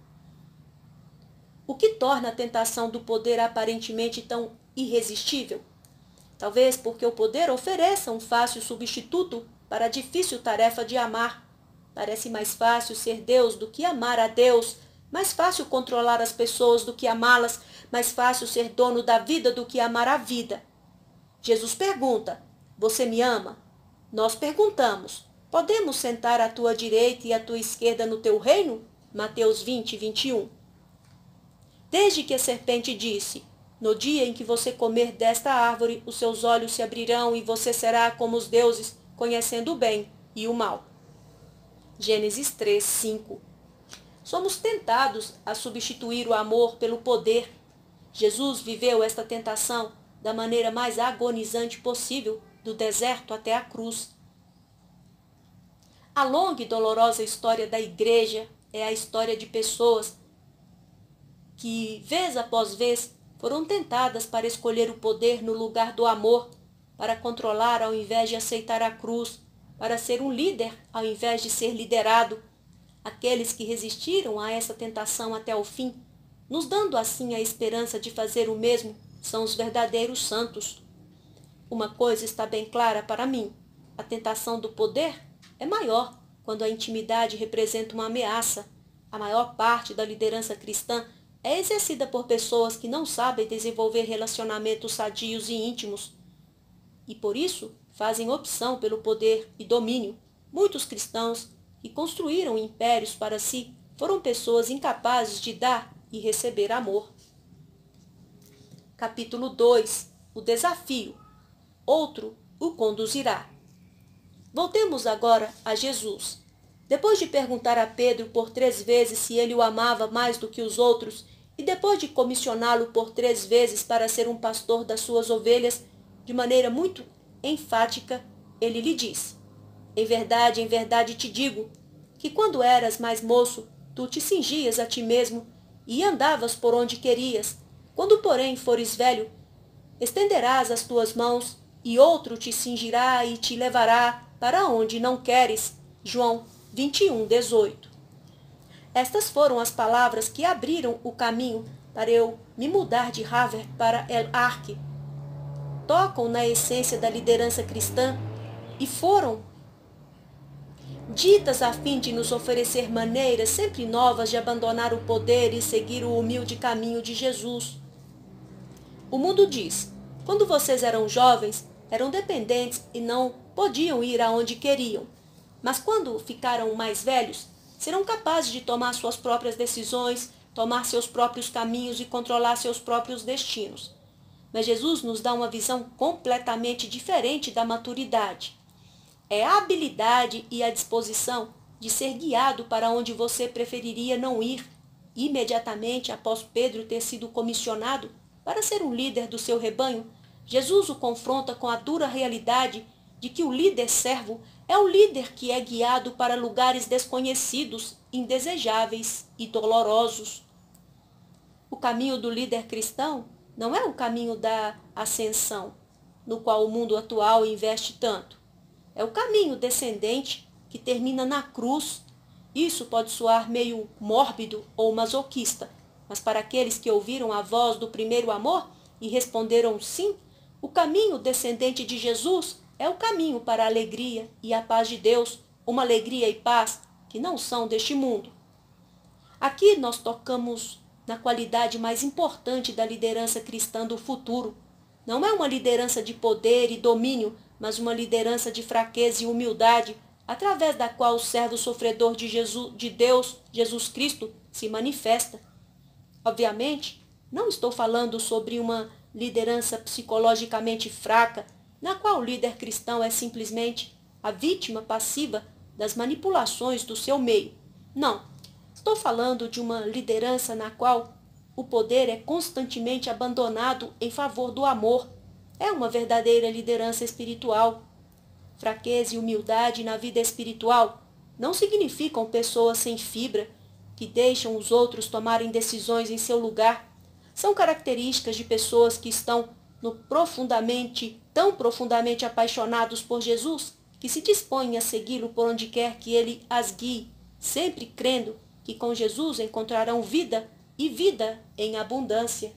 O que torna a tentação do poder aparentemente tão irresistível? Talvez porque o poder ofereça um fácil substituto para a difícil tarefa de amar. Parece mais fácil ser Deus do que amar a Deus, mais fácil controlar as pessoas do que amá-las, mais fácil ser dono da vida do que amar a vida. Jesus pergunta: você me ama? Nós perguntamos: podemos sentar à tua direita e à tua esquerda no teu reino? Mateus vinte, vinte e um. Desde que a serpente disse: no dia em que você comer desta árvore, os seus olhos se abrirão e você será como os deuses, conhecendo o bem e o mal. Gênesis três, cinco. Somos tentados a substituir o amor pelo poder. Jesus viveu esta tentação da maneira mais agonizante possível, do deserto até a cruz. A longa e dolorosa história da igreja é a história de pessoas que, vez após vez, foram tentadas para escolher o poder no lugar do amor, para controlar ao invés de aceitar a cruz, para ser um líder ao invés de ser liderado. Aqueles que resistiram a essa tentação até o fim, nos dando assim a esperança de fazer o mesmo, são os verdadeiros santos. Uma coisa está bem clara para mim: a tentação do poder é maior quando a intimidade representa uma ameaça. A maior parte da liderança cristã é exercida por pessoas que não sabem desenvolver relacionamentos sadios e íntimos. E por isso fazem opção pelo poder e domínio. Muitos cristãos que construíram impérios para si foram pessoas incapazes de dar e receber amor. Capítulo dois. O desafio. Outro o conduzirá. Voltemos agora a Jesus. Depois de perguntar a Pedro por três vezes se ele o amava mais do que os outros, e depois de comissioná-lo por três vezes para ser um pastor das suas ovelhas, de maneira muito enfática, ele lhe disse: Em verdade, em verdade te digo, que quando eras mais moço, tu te cingias a ti mesmo e andavas por onde querias. Quando, porém, fores velho, estenderás as tuas mãos, e outro te cingirá e te levará para onde não queres. João vinte e um, dezoito. Estas foram as palavras que abriram o caminho para eu me mudar de Harvard para El Arque. Tocam na essência da liderança cristã e foram ditas a fim de nos oferecer maneiras sempre novas de abandonar o poder e seguir o humilde caminho de Jesus. O mundo diz: quando vocês eram jovens, eram dependentes e não podiam ir aonde queriam. Mas quando ficaram mais velhos, serão capazes de tomar suas próprias decisões, tomar seus próprios caminhos e controlar seus próprios destinos. Mas Jesus nos dá uma visão completamente diferente da maturidade. É a habilidade e a disposição de ser guiado para onde você preferiria não ir, imediatamente após Pedro ter sido comissionado para ser um líder do seu rebanho. Jesus o confronta com a dura realidade de que o líder servo é o líder que é guiado para lugares desconhecidos, indesejáveis e dolorosos. O caminho do líder cristão não é o caminho da ascensão, no qual o mundo atual investe tanto. É o caminho descendente que termina na cruz. Isso pode soar meio mórbido ou masoquista, mas para aqueles que ouviram a voz do primeiro amor e responderam sim, o caminho descendente de Jesus é o caminho para a alegria e a paz de Deus, uma alegria e paz que não são deste mundo. Aqui nós tocamos na qualidade mais importante da liderança cristã do futuro. Não é uma liderança de poder e domínio, mas uma liderança de fraqueza e humildade, através da qual o servo sofredor de, Jesus, de Deus, Jesus Cristo, se manifesta. Obviamente, não estou falando sobre uma liderança psicologicamente fraca, na qual o líder cristão é simplesmente a vítima passiva das manipulações do seu meio. Não, estou falando de uma liderança na qual o poder é constantemente abandonado em favor do amor. É uma verdadeira liderança espiritual. Fraqueza e humildade na vida espiritual não significam pessoas sem fibra, que deixam os outros tomarem decisões em seu lugar. São características de pessoas que estão no profundamente, tão profundamente apaixonados por Jesus, que se dispõem a segui-lo por onde quer que ele as guie, sempre crendo que com Jesus encontrarão vida e vida em abundância.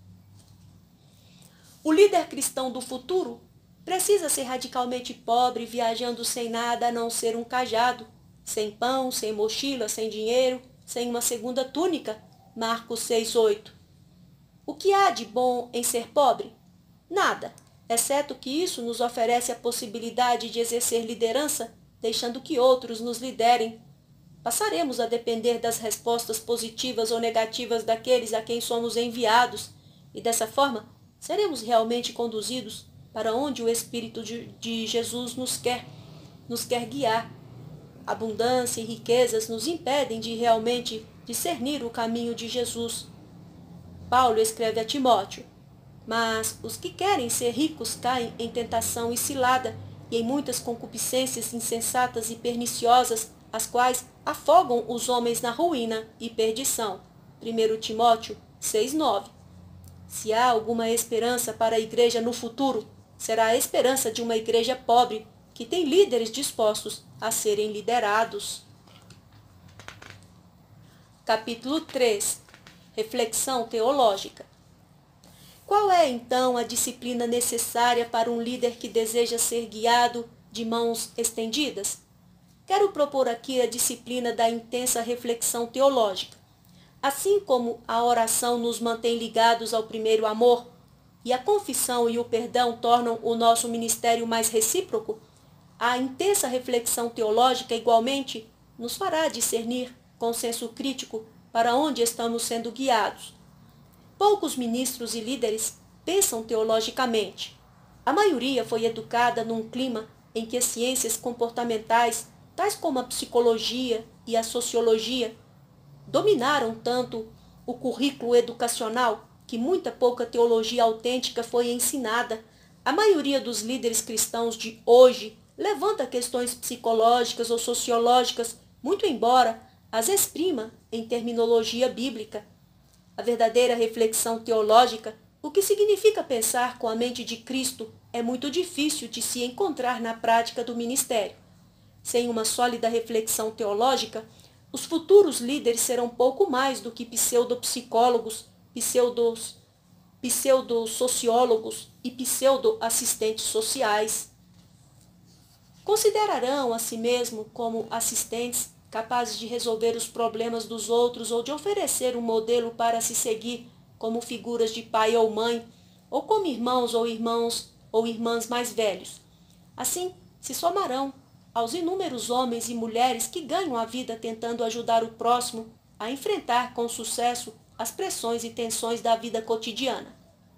O líder cristão do futuro precisa ser radicalmente pobre, viajando sem nada a não ser um cajado, sem pão, sem mochila, sem dinheiro, sem uma segunda túnica. Marcos seis, oito. O que há de bom em ser pobre? Nada, exceto que isso nos oferece a possibilidade de exercer liderança, deixando que outros nos liderem. Passaremos a depender das respostas positivas ou negativas daqueles a quem somos enviados, e dessa forma seremos realmente conduzidos para onde o Espírito de, de Jesus nos quer, nos quer guiar. Abundância e riquezas nos impedem de realmente discernir o caminho de Jesus. Paulo escreve a Timóteo: mas os que querem ser ricos caem em tentação e cilada, e em muitas concupiscências insensatas e perniciosas, as quais afogam os homens na ruína e perdição. primeiro Timóteo seis, nove. Se há alguma esperança para a igreja no futuro, será a esperança de uma igreja pobre, que tem líderes dispostos a serem liderados. Capítulo três. Reflexão teológica. Qual é, então, a disciplina necessária para um líder que deseja ser guiado de mãos estendidas? Quero propor aqui a disciplina da intensa reflexão teológica. Assim como a oração nos mantém ligados ao primeiro amor, e a confissão e o perdão tornam o nosso ministério mais recíproco, a intensa reflexão teológica igualmente nos fará discernir com senso crítico para onde estamos sendo guiados. Poucos ministros e líderes pensam teologicamente. A maioria foi educada num clima em que as ciências comportamentais, tais como a psicologia e a sociologia, dominaram tanto o currículo educacional que muita pouca teologia autêntica foi ensinada. A maioria dos líderes cristãos de hoje levanta questões psicológicas ou sociológicas, muito embora as exprima em terminologia bíblica. A verdadeira reflexão teológica, o que significa pensar com a mente de Cristo, é muito difícil de se encontrar na prática do ministério. Sem uma sólida reflexão teológica, os futuros líderes serão pouco mais do que pseudopsicólogos, pseudos, pseudosociólogos e pseudoassistentes sociais. Considerarão a si mesmo como assistentes capazes de resolver os problemas dos outros ou de oferecer um modelo para se seguir como figuras de pai ou mãe, ou como irmãos ou irmãos ou irmãs mais velhos. Assim, se somarão aos inúmeros homens e mulheres que ganham a vida tentando ajudar o próximo a enfrentar com sucesso as pressões e tensões da vida cotidiana.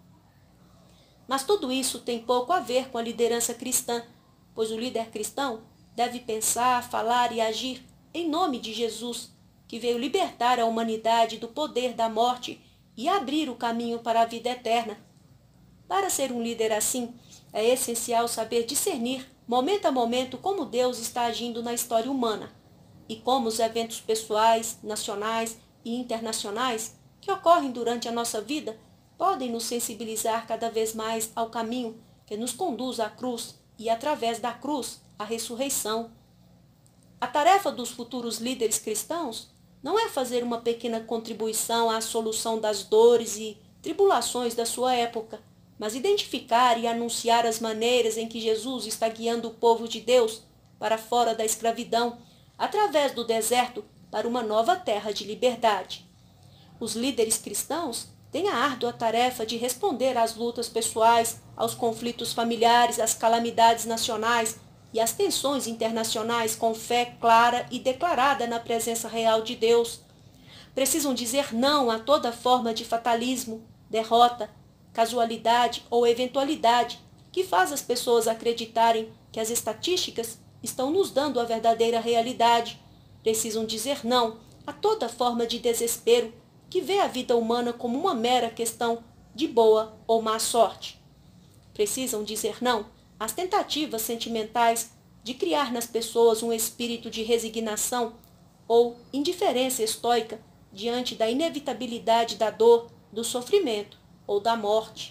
Mas tudo isso tem pouco a ver com a liderança cristã, pois o líder cristão deve pensar, falar e agir em nome de Jesus, que veio libertar a humanidade do poder da morte e abrir o caminho para a vida eterna. Para ser um líder assim, é essencial saber discernir, momento a momento, como Deus está agindo na história humana e como os eventos pessoais, nacionais e internacionais que ocorrem durante a nossa vida podem nos sensibilizar cada vez mais ao caminho que nos conduz à cruz e, através da cruz, à ressurreição. A tarefa dos futuros líderes cristãos não é fazer uma pequena contribuição à solução das dores e tribulações da sua época, mas identificar e anunciar as maneiras em que Jesus está guiando o povo de Deus para fora da escravidão, através do deserto, para uma nova terra de liberdade. Os líderes cristãos têm a árdua tarefa de responder às lutas pessoais, aos conflitos familiares, às calamidades nacionais e às tensões internacionais com fé clara e declarada na presença real de Deus. Precisam dizer não a toda forma de fatalismo, derrota, casualidade ou eventualidade que faz as pessoas acreditarem que as estatísticas estão nos dando a verdadeira realidade. Precisam dizer não a toda forma de desespero que vê a vida humana como uma mera questão de boa ou má sorte. Precisam dizer não às tentativas sentimentais de criar nas pessoas um espírito de resignação ou indiferença estoica diante da inevitabilidade da dor, do sofrimento ou da morte.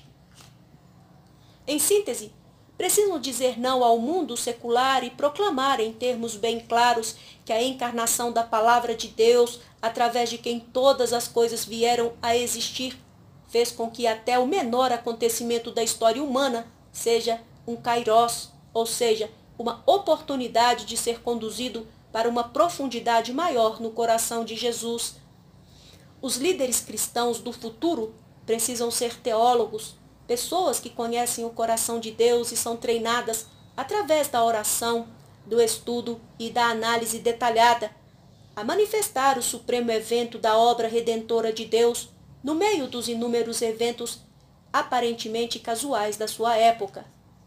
Em síntese, precisam dizer não ao mundo secular e proclamar em termos bem claros que a encarnação da palavra de Deus, através de quem todas as coisas vieram a existir, fez com que até o menor acontecimento da história humana seja um kairós, ou seja, uma oportunidade de ser conduzido para uma profundidade maior no coração de Jesus. Os líderes cristãos do futuro precisam ser teólogos, pessoas que conhecem o coração de Deus e são treinadas através da oração, do estudo e da análise detalhada a manifestar o supremo evento da obra redentora de Deus no meio dos inúmeros eventos aparentemente casuais da sua época.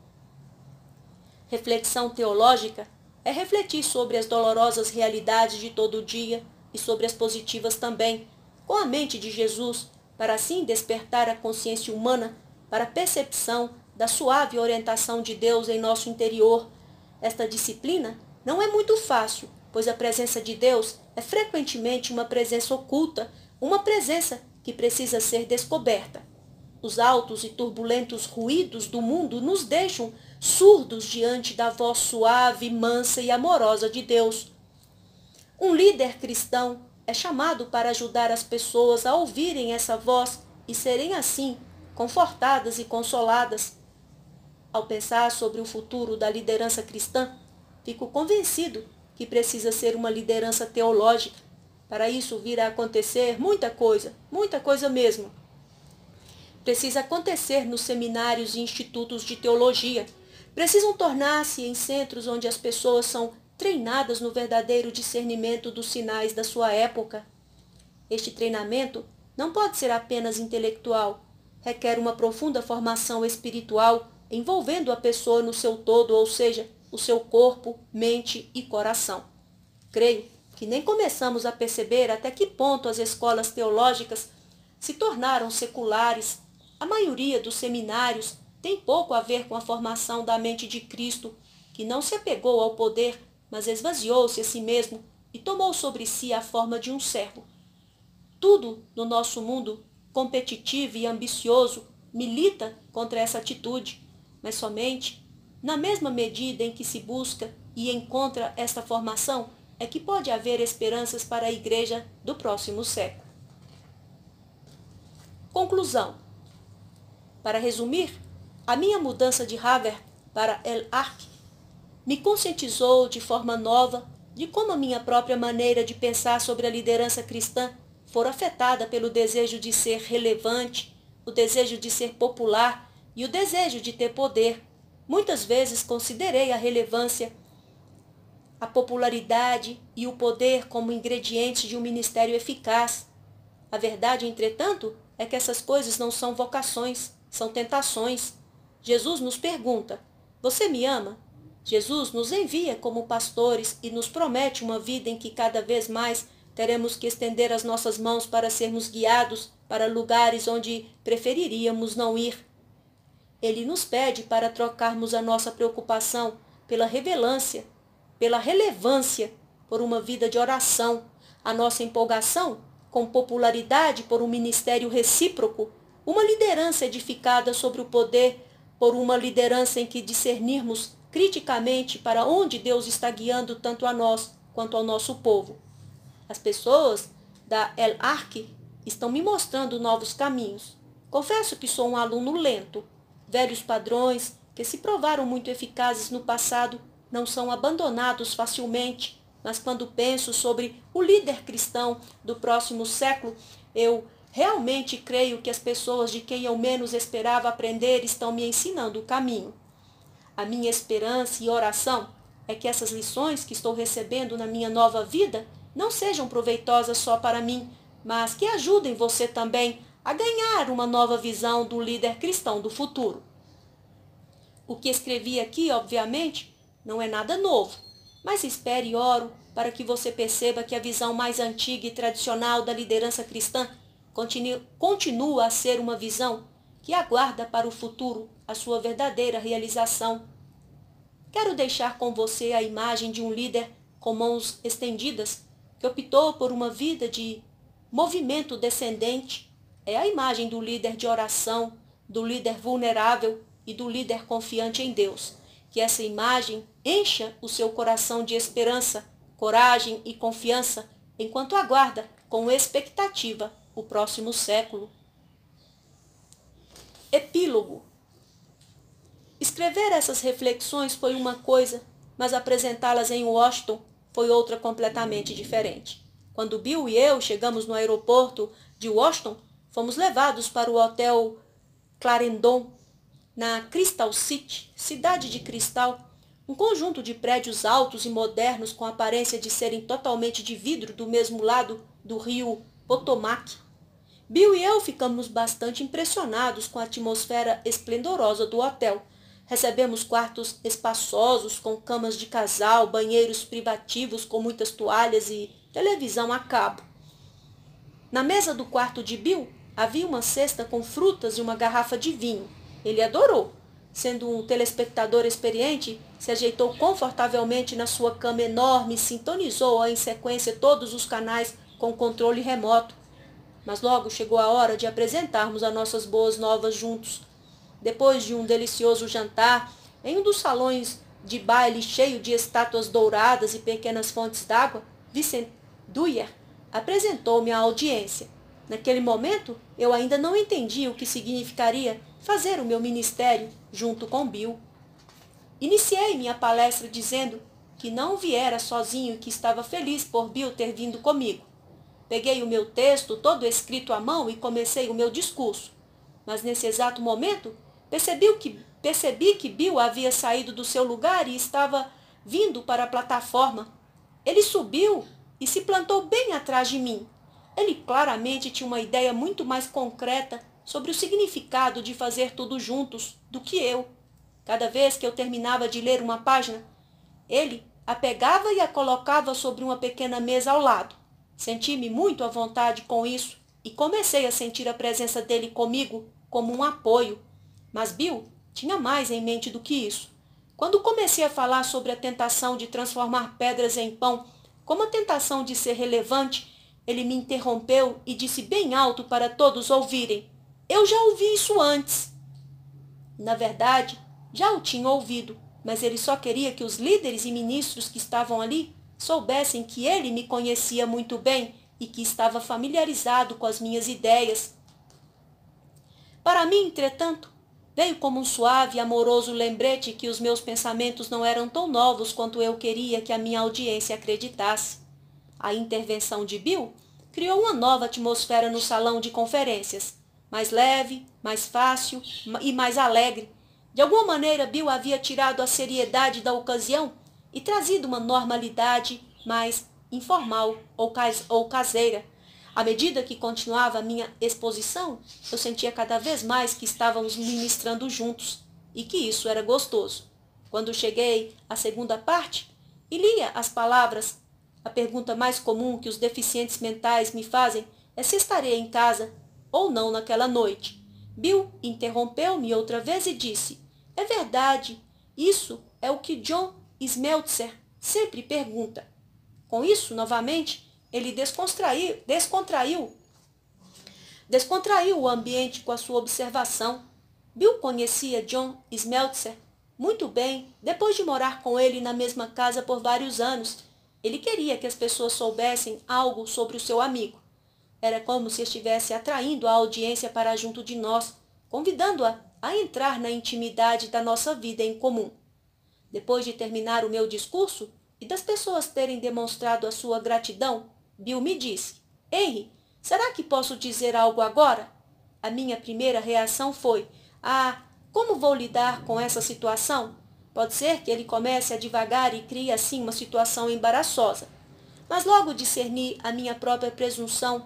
Reflexão teológica é refletir sobre as dolorosas realidades de todo o dia e sobre as positivas também, com a mente de Jesus, para assim despertar a consciência humana para a percepção da suave orientação de Deus em nosso interior. Esta disciplina não é muito fácil, pois a presença de Deus é frequentemente uma presença oculta, uma presença que precisa ser descoberta. Os altos e turbulentos ruídos do mundo nos deixam surdos diante da voz suave, mansa e amorosa de Deus. Um líder cristão é chamado para ajudar as pessoas a ouvirem essa voz e serem assim confortadas e consoladas. Ao pensar sobre o futuro da liderança cristã, fico convencido que precisa ser uma liderança teológica. Para isso vir a acontecer muita coisa, muita coisa mesmo. Precisa acontecer nos seminários e institutos de teologia. Precisam tornar-se em centros onde as pessoas são treinadas no verdadeiro discernimento dos sinais da sua época. Este treinamento não pode ser apenas intelectual, requer uma profunda formação espiritual envolvendo a pessoa no seu todo, ou seja, o seu corpo, mente e coração. Creio que nem começamos a perceber até que ponto as escolas teológicas se tornaram seculares. A maioria dos seminários tem pouco a ver com a formação da mente de Cristo, que que não se apegou ao poder, mas esvaziou-se a si mesmo e tomou sobre si a forma de um servo. Tudo no nosso mundo competitivo e ambicioso milita contra essa atitude, mas somente na mesma medida em que se busca e encontra esta formação é que pode haver esperanças para a igreja do próximo século. Conclusão. Para resumir, a minha mudança de Harvard para El Arc me conscientizou de forma nova de como a minha própria maneira de pensar sobre a liderança cristã for afetada pelo desejo de ser relevante, o desejo de ser popular e o desejo de ter poder. Muitas vezes considerei a relevância, a popularidade e o poder como ingredientes de um ministério eficaz. A verdade, entretanto, é que essas coisas não são vocações, são tentações. Jesus nos pergunta: você me ama? Jesus nos envia como pastores e nos promete uma vida em que cada vez mais teremos que estender as nossas mãos para sermos guiados para lugares onde preferiríamos não ir. Ele nos pede para trocarmos a nossa preocupação pela relevância, pela relevância por uma vida de oração, a nossa empolgação com popularidade por um ministério recíproco, uma liderança edificada sobre o poder, por uma liderança em que discernirmos criticamente para onde Deus está guiando tanto a nós quanto ao nosso povo. As pessoas da El Arc estão me mostrando novos caminhos. Confesso que sou um aluno lento. Velhos padrões, que se provaram muito eficazes no passado, não são abandonados facilmente, mas quando penso sobre o líder cristão do próximo século, eu realmente creio que as pessoas de quem eu menos esperava aprender estão me ensinando o caminho. A minha esperança e oração é que essas lições que estou recebendo na minha nova vida não sejam proveitosas só para mim, mas que ajudem você também a ganhar uma nova visão do líder cristão do futuro. O que escrevi aqui, obviamente, não é nada novo, mas espero e oro para que você perceba que a visão mais antiga e tradicional da liderança cristã continua, continua a ser uma visão que aguarda para o futuro a sua verdadeira realização. Quero deixar com você a imagem de um líder com mãos estendidas, que optou por uma vida de movimento descendente. É a imagem do líder de oração, do líder vulnerável e do líder confiante em Deus. Que essa imagem encha o seu coração de esperança, coragem e confiança, enquanto aguarda com expectativa o próximo século. Epílogo. Escrever essas reflexões foi uma coisa, mas apresentá-las em Washington foi outra completamente diferente. Quando Bill e eu chegamos no aeroporto de Washington, fomos levados para o Hotel Clarendon, na Crystal City, cidade de cristal, um conjunto de prédios altos e modernos com a aparência de serem totalmente de vidro do mesmo lado do rio Potomac. Bill e eu ficamos bastante impressionados com a atmosfera esplendorosa do hotel. Recebemos quartos espaçosos com camas de casal, banheiros privativos com muitas toalhas e televisão a cabo. Na mesa do quarto de Bill havia uma cesta com frutas e uma garrafa de vinho. Ele adorou. Sendo um telespectador experiente, se ajeitou confortavelmente na sua cama enorme e sintonizou em sequência todos os canais com controle remoto. Mas logo chegou a hora de apresentarmos as nossas boas novas juntos. Depois de um delicioso jantar, em um dos salões de baile cheio de estátuas douradas e pequenas fontes d'água, Vincent Dwyer apresentou-me à audiência. Naquele momento, eu ainda não entendia o que significaria fazer o meu ministério junto com Bill. Iniciei minha palestra dizendo que não viera sozinho e que estava feliz por Bill ter vindo comigo. Peguei o meu texto todo escrito à mão e comecei o meu discurso. Mas nesse exato momento, percebi que, percebi que Bill havia saído do seu lugar e estava vindo para a plataforma. Ele subiu e se plantou bem atrás de mim. Ele claramente tinha uma ideia muito mais concreta sobre o significado de fazer tudo juntos do que eu. Cada vez que eu terminava de ler uma página, ele a pegava e a colocava sobre uma pequena mesa ao lado. Senti-me muito à vontade com isso e comecei a sentir a presença dele comigo como um apoio. Mas Bill tinha mais em mente do que isso. Quando comecei a falar sobre a tentação de transformar pedras em pão, como a tentação de ser relevante, ele me interrompeu e disse bem alto para todos ouvirem: eu já ouvi isso antes. Na verdade, já o tinha ouvido, mas ele só queria que os líderes e ministros que estavam ali soubessem que ele me conhecia muito bem e que estava familiarizado com as minhas ideias. Para mim, entretanto, veio como um suave e amoroso lembrete que os meus pensamentos não eram tão novos quanto eu queria que a minha audiência acreditasse. A intervenção de Bill criou uma nova atmosfera no salão de conferências, mais leve, mais fácil e mais alegre. De alguma maneira, Bill havia tirado a seriedade da ocasião e trazido uma normalidade mais informal ou, cas ou caseira. À medida que continuava a minha exposição, eu sentia cada vez mais que estávamos ministrando juntos e que isso era gostoso. Quando cheguei à segunda parte e lia as palavras, a pergunta mais comum que os deficientes mentais me fazem é se estarei em casa ou não naquela noite. Bill interrompeu-me outra vez e disse: é verdade, isso é o que John Smeltzer sempre pergunta. Com isso, novamente, ele descontraiu, descontraiu, descontraiu o ambiente com a sua observação. Bill conhecia John Smeltzer muito bem, depois de morar com ele na mesma casa por vários anos. Ele queria que as pessoas soubessem algo sobre o seu amigo. Era como se estivesse atraindo a audiência para junto de nós, convidando-a a entrar na intimidade da nossa vida em comum. Depois de terminar o meu discurso e das pessoas terem demonstrado a sua gratidão, Bill me disse: Henry, será que posso dizer algo agora? A minha primeira reação foi: ah, como vou lidar com essa situação? Pode ser que ele comece a divagar e crie assim uma situação embaraçosa. Mas logo discerni a minha própria presunção,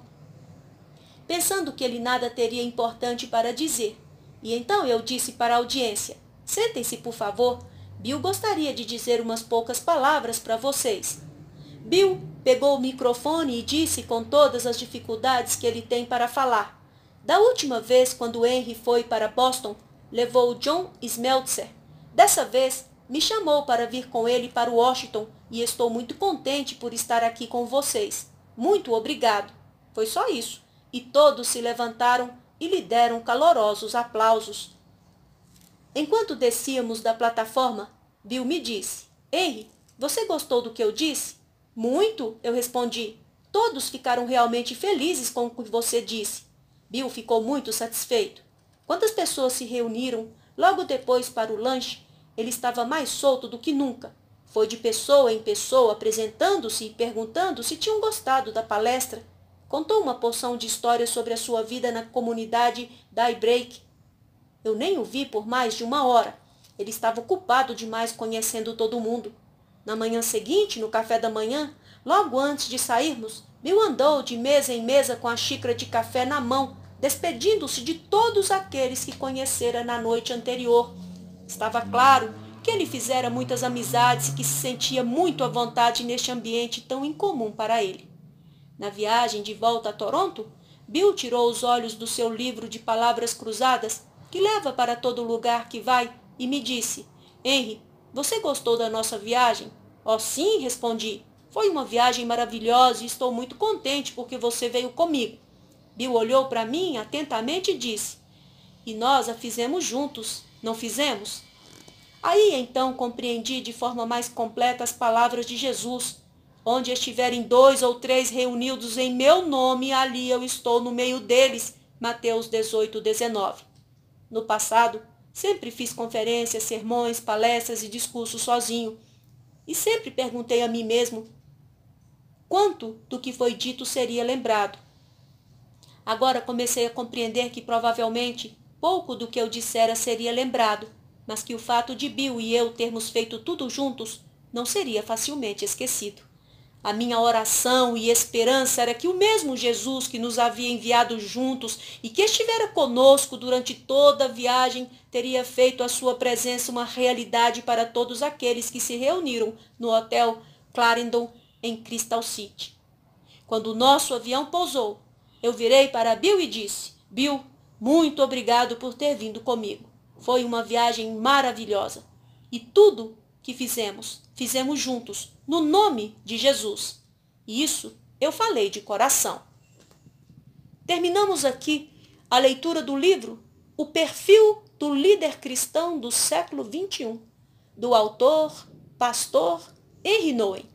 pensando que ele nada teria importante para dizer. E então eu disse para a audiência: sentem-se, por favor. Bill gostaria de dizer umas poucas palavras para vocês. Bill pegou o microfone e disse com todas as dificuldades que ele tem para falar: da última vez, quando Henry foi para Boston, levou John Smeltzer. Dessa vez, me chamou para vir com ele para Washington e estou muito contente por estar aqui com vocês. Muito obrigado. Foi só isso. E todos se levantaram e lhe deram calorosos aplausos. Enquanto descíamos da plataforma, Bill me disse: Henry, você gostou do que eu disse? Muito, eu respondi. Todos ficaram realmente felizes com o que você disse. Bill ficou muito satisfeito. Quando as pessoas se reuniram, logo depois para o lanche, ele estava mais solto do que nunca. Foi de pessoa em pessoa, apresentando-se e perguntando se tinham gostado da palestra. Contou uma porção de histórias sobre a sua vida na comunidade Daybreak. Eu nem o vi por mais de uma hora. Ele estava ocupado demais conhecendo todo mundo. Na manhã seguinte, no café da manhã, logo antes de sairmos, Bill andou de mesa em mesa com a xícara de café na mão, despedindo-se de todos aqueles que conhecera na noite anterior. Estava claro que ele fizera muitas amizades e que se sentia muito à vontade neste ambiente tão incomum para ele. Na viagem de volta a Toronto, Bill tirou os olhos do seu livro de palavras cruzadas, que leva para todo lugar que vai, e me disse: Henry, você gostou da nossa viagem? Oh, sim, respondi. Foi uma viagem maravilhosa e estou muito contente porque você veio comigo. Bill olhou para mim atentamente e disse: e nós a fizemos juntos, não fizemos? Aí então compreendi de forma mais completa as palavras de Jesus: onde estiverem dois ou três reunidos em meu nome, ali eu estou no meio deles. Mateus dezoito, dezenove. No passado, sempre fiz conferências, sermões, palestras e discursos sozinho. E sempre perguntei a mim mesmo quanto do que foi dito seria lembrado. Agora comecei a compreender que provavelmente pouco do que eu dissera seria lembrado, mas que o fato de Bill e eu termos feito tudo juntos não seria facilmente esquecido. A minha oração e esperança era que o mesmo Jesus que nos havia enviado juntos e que estivera conosco durante toda a viagem teria feito a sua presença uma realidade para todos aqueles que se reuniram no Hotel Clarendon em Crystal City. Quando o nosso avião pousou, eu virei para Bill e disse: Bill, muito obrigado por ter vindo comigo. Foi uma viagem maravilhosa. E tudo que fizemos, fizemos juntos, no nome de Jesus. E isso eu falei de coração. Terminamos aqui a leitura do livro O Perfil do Líder Cristão do século vinte e um, do autor, pastor Henri Nouwen.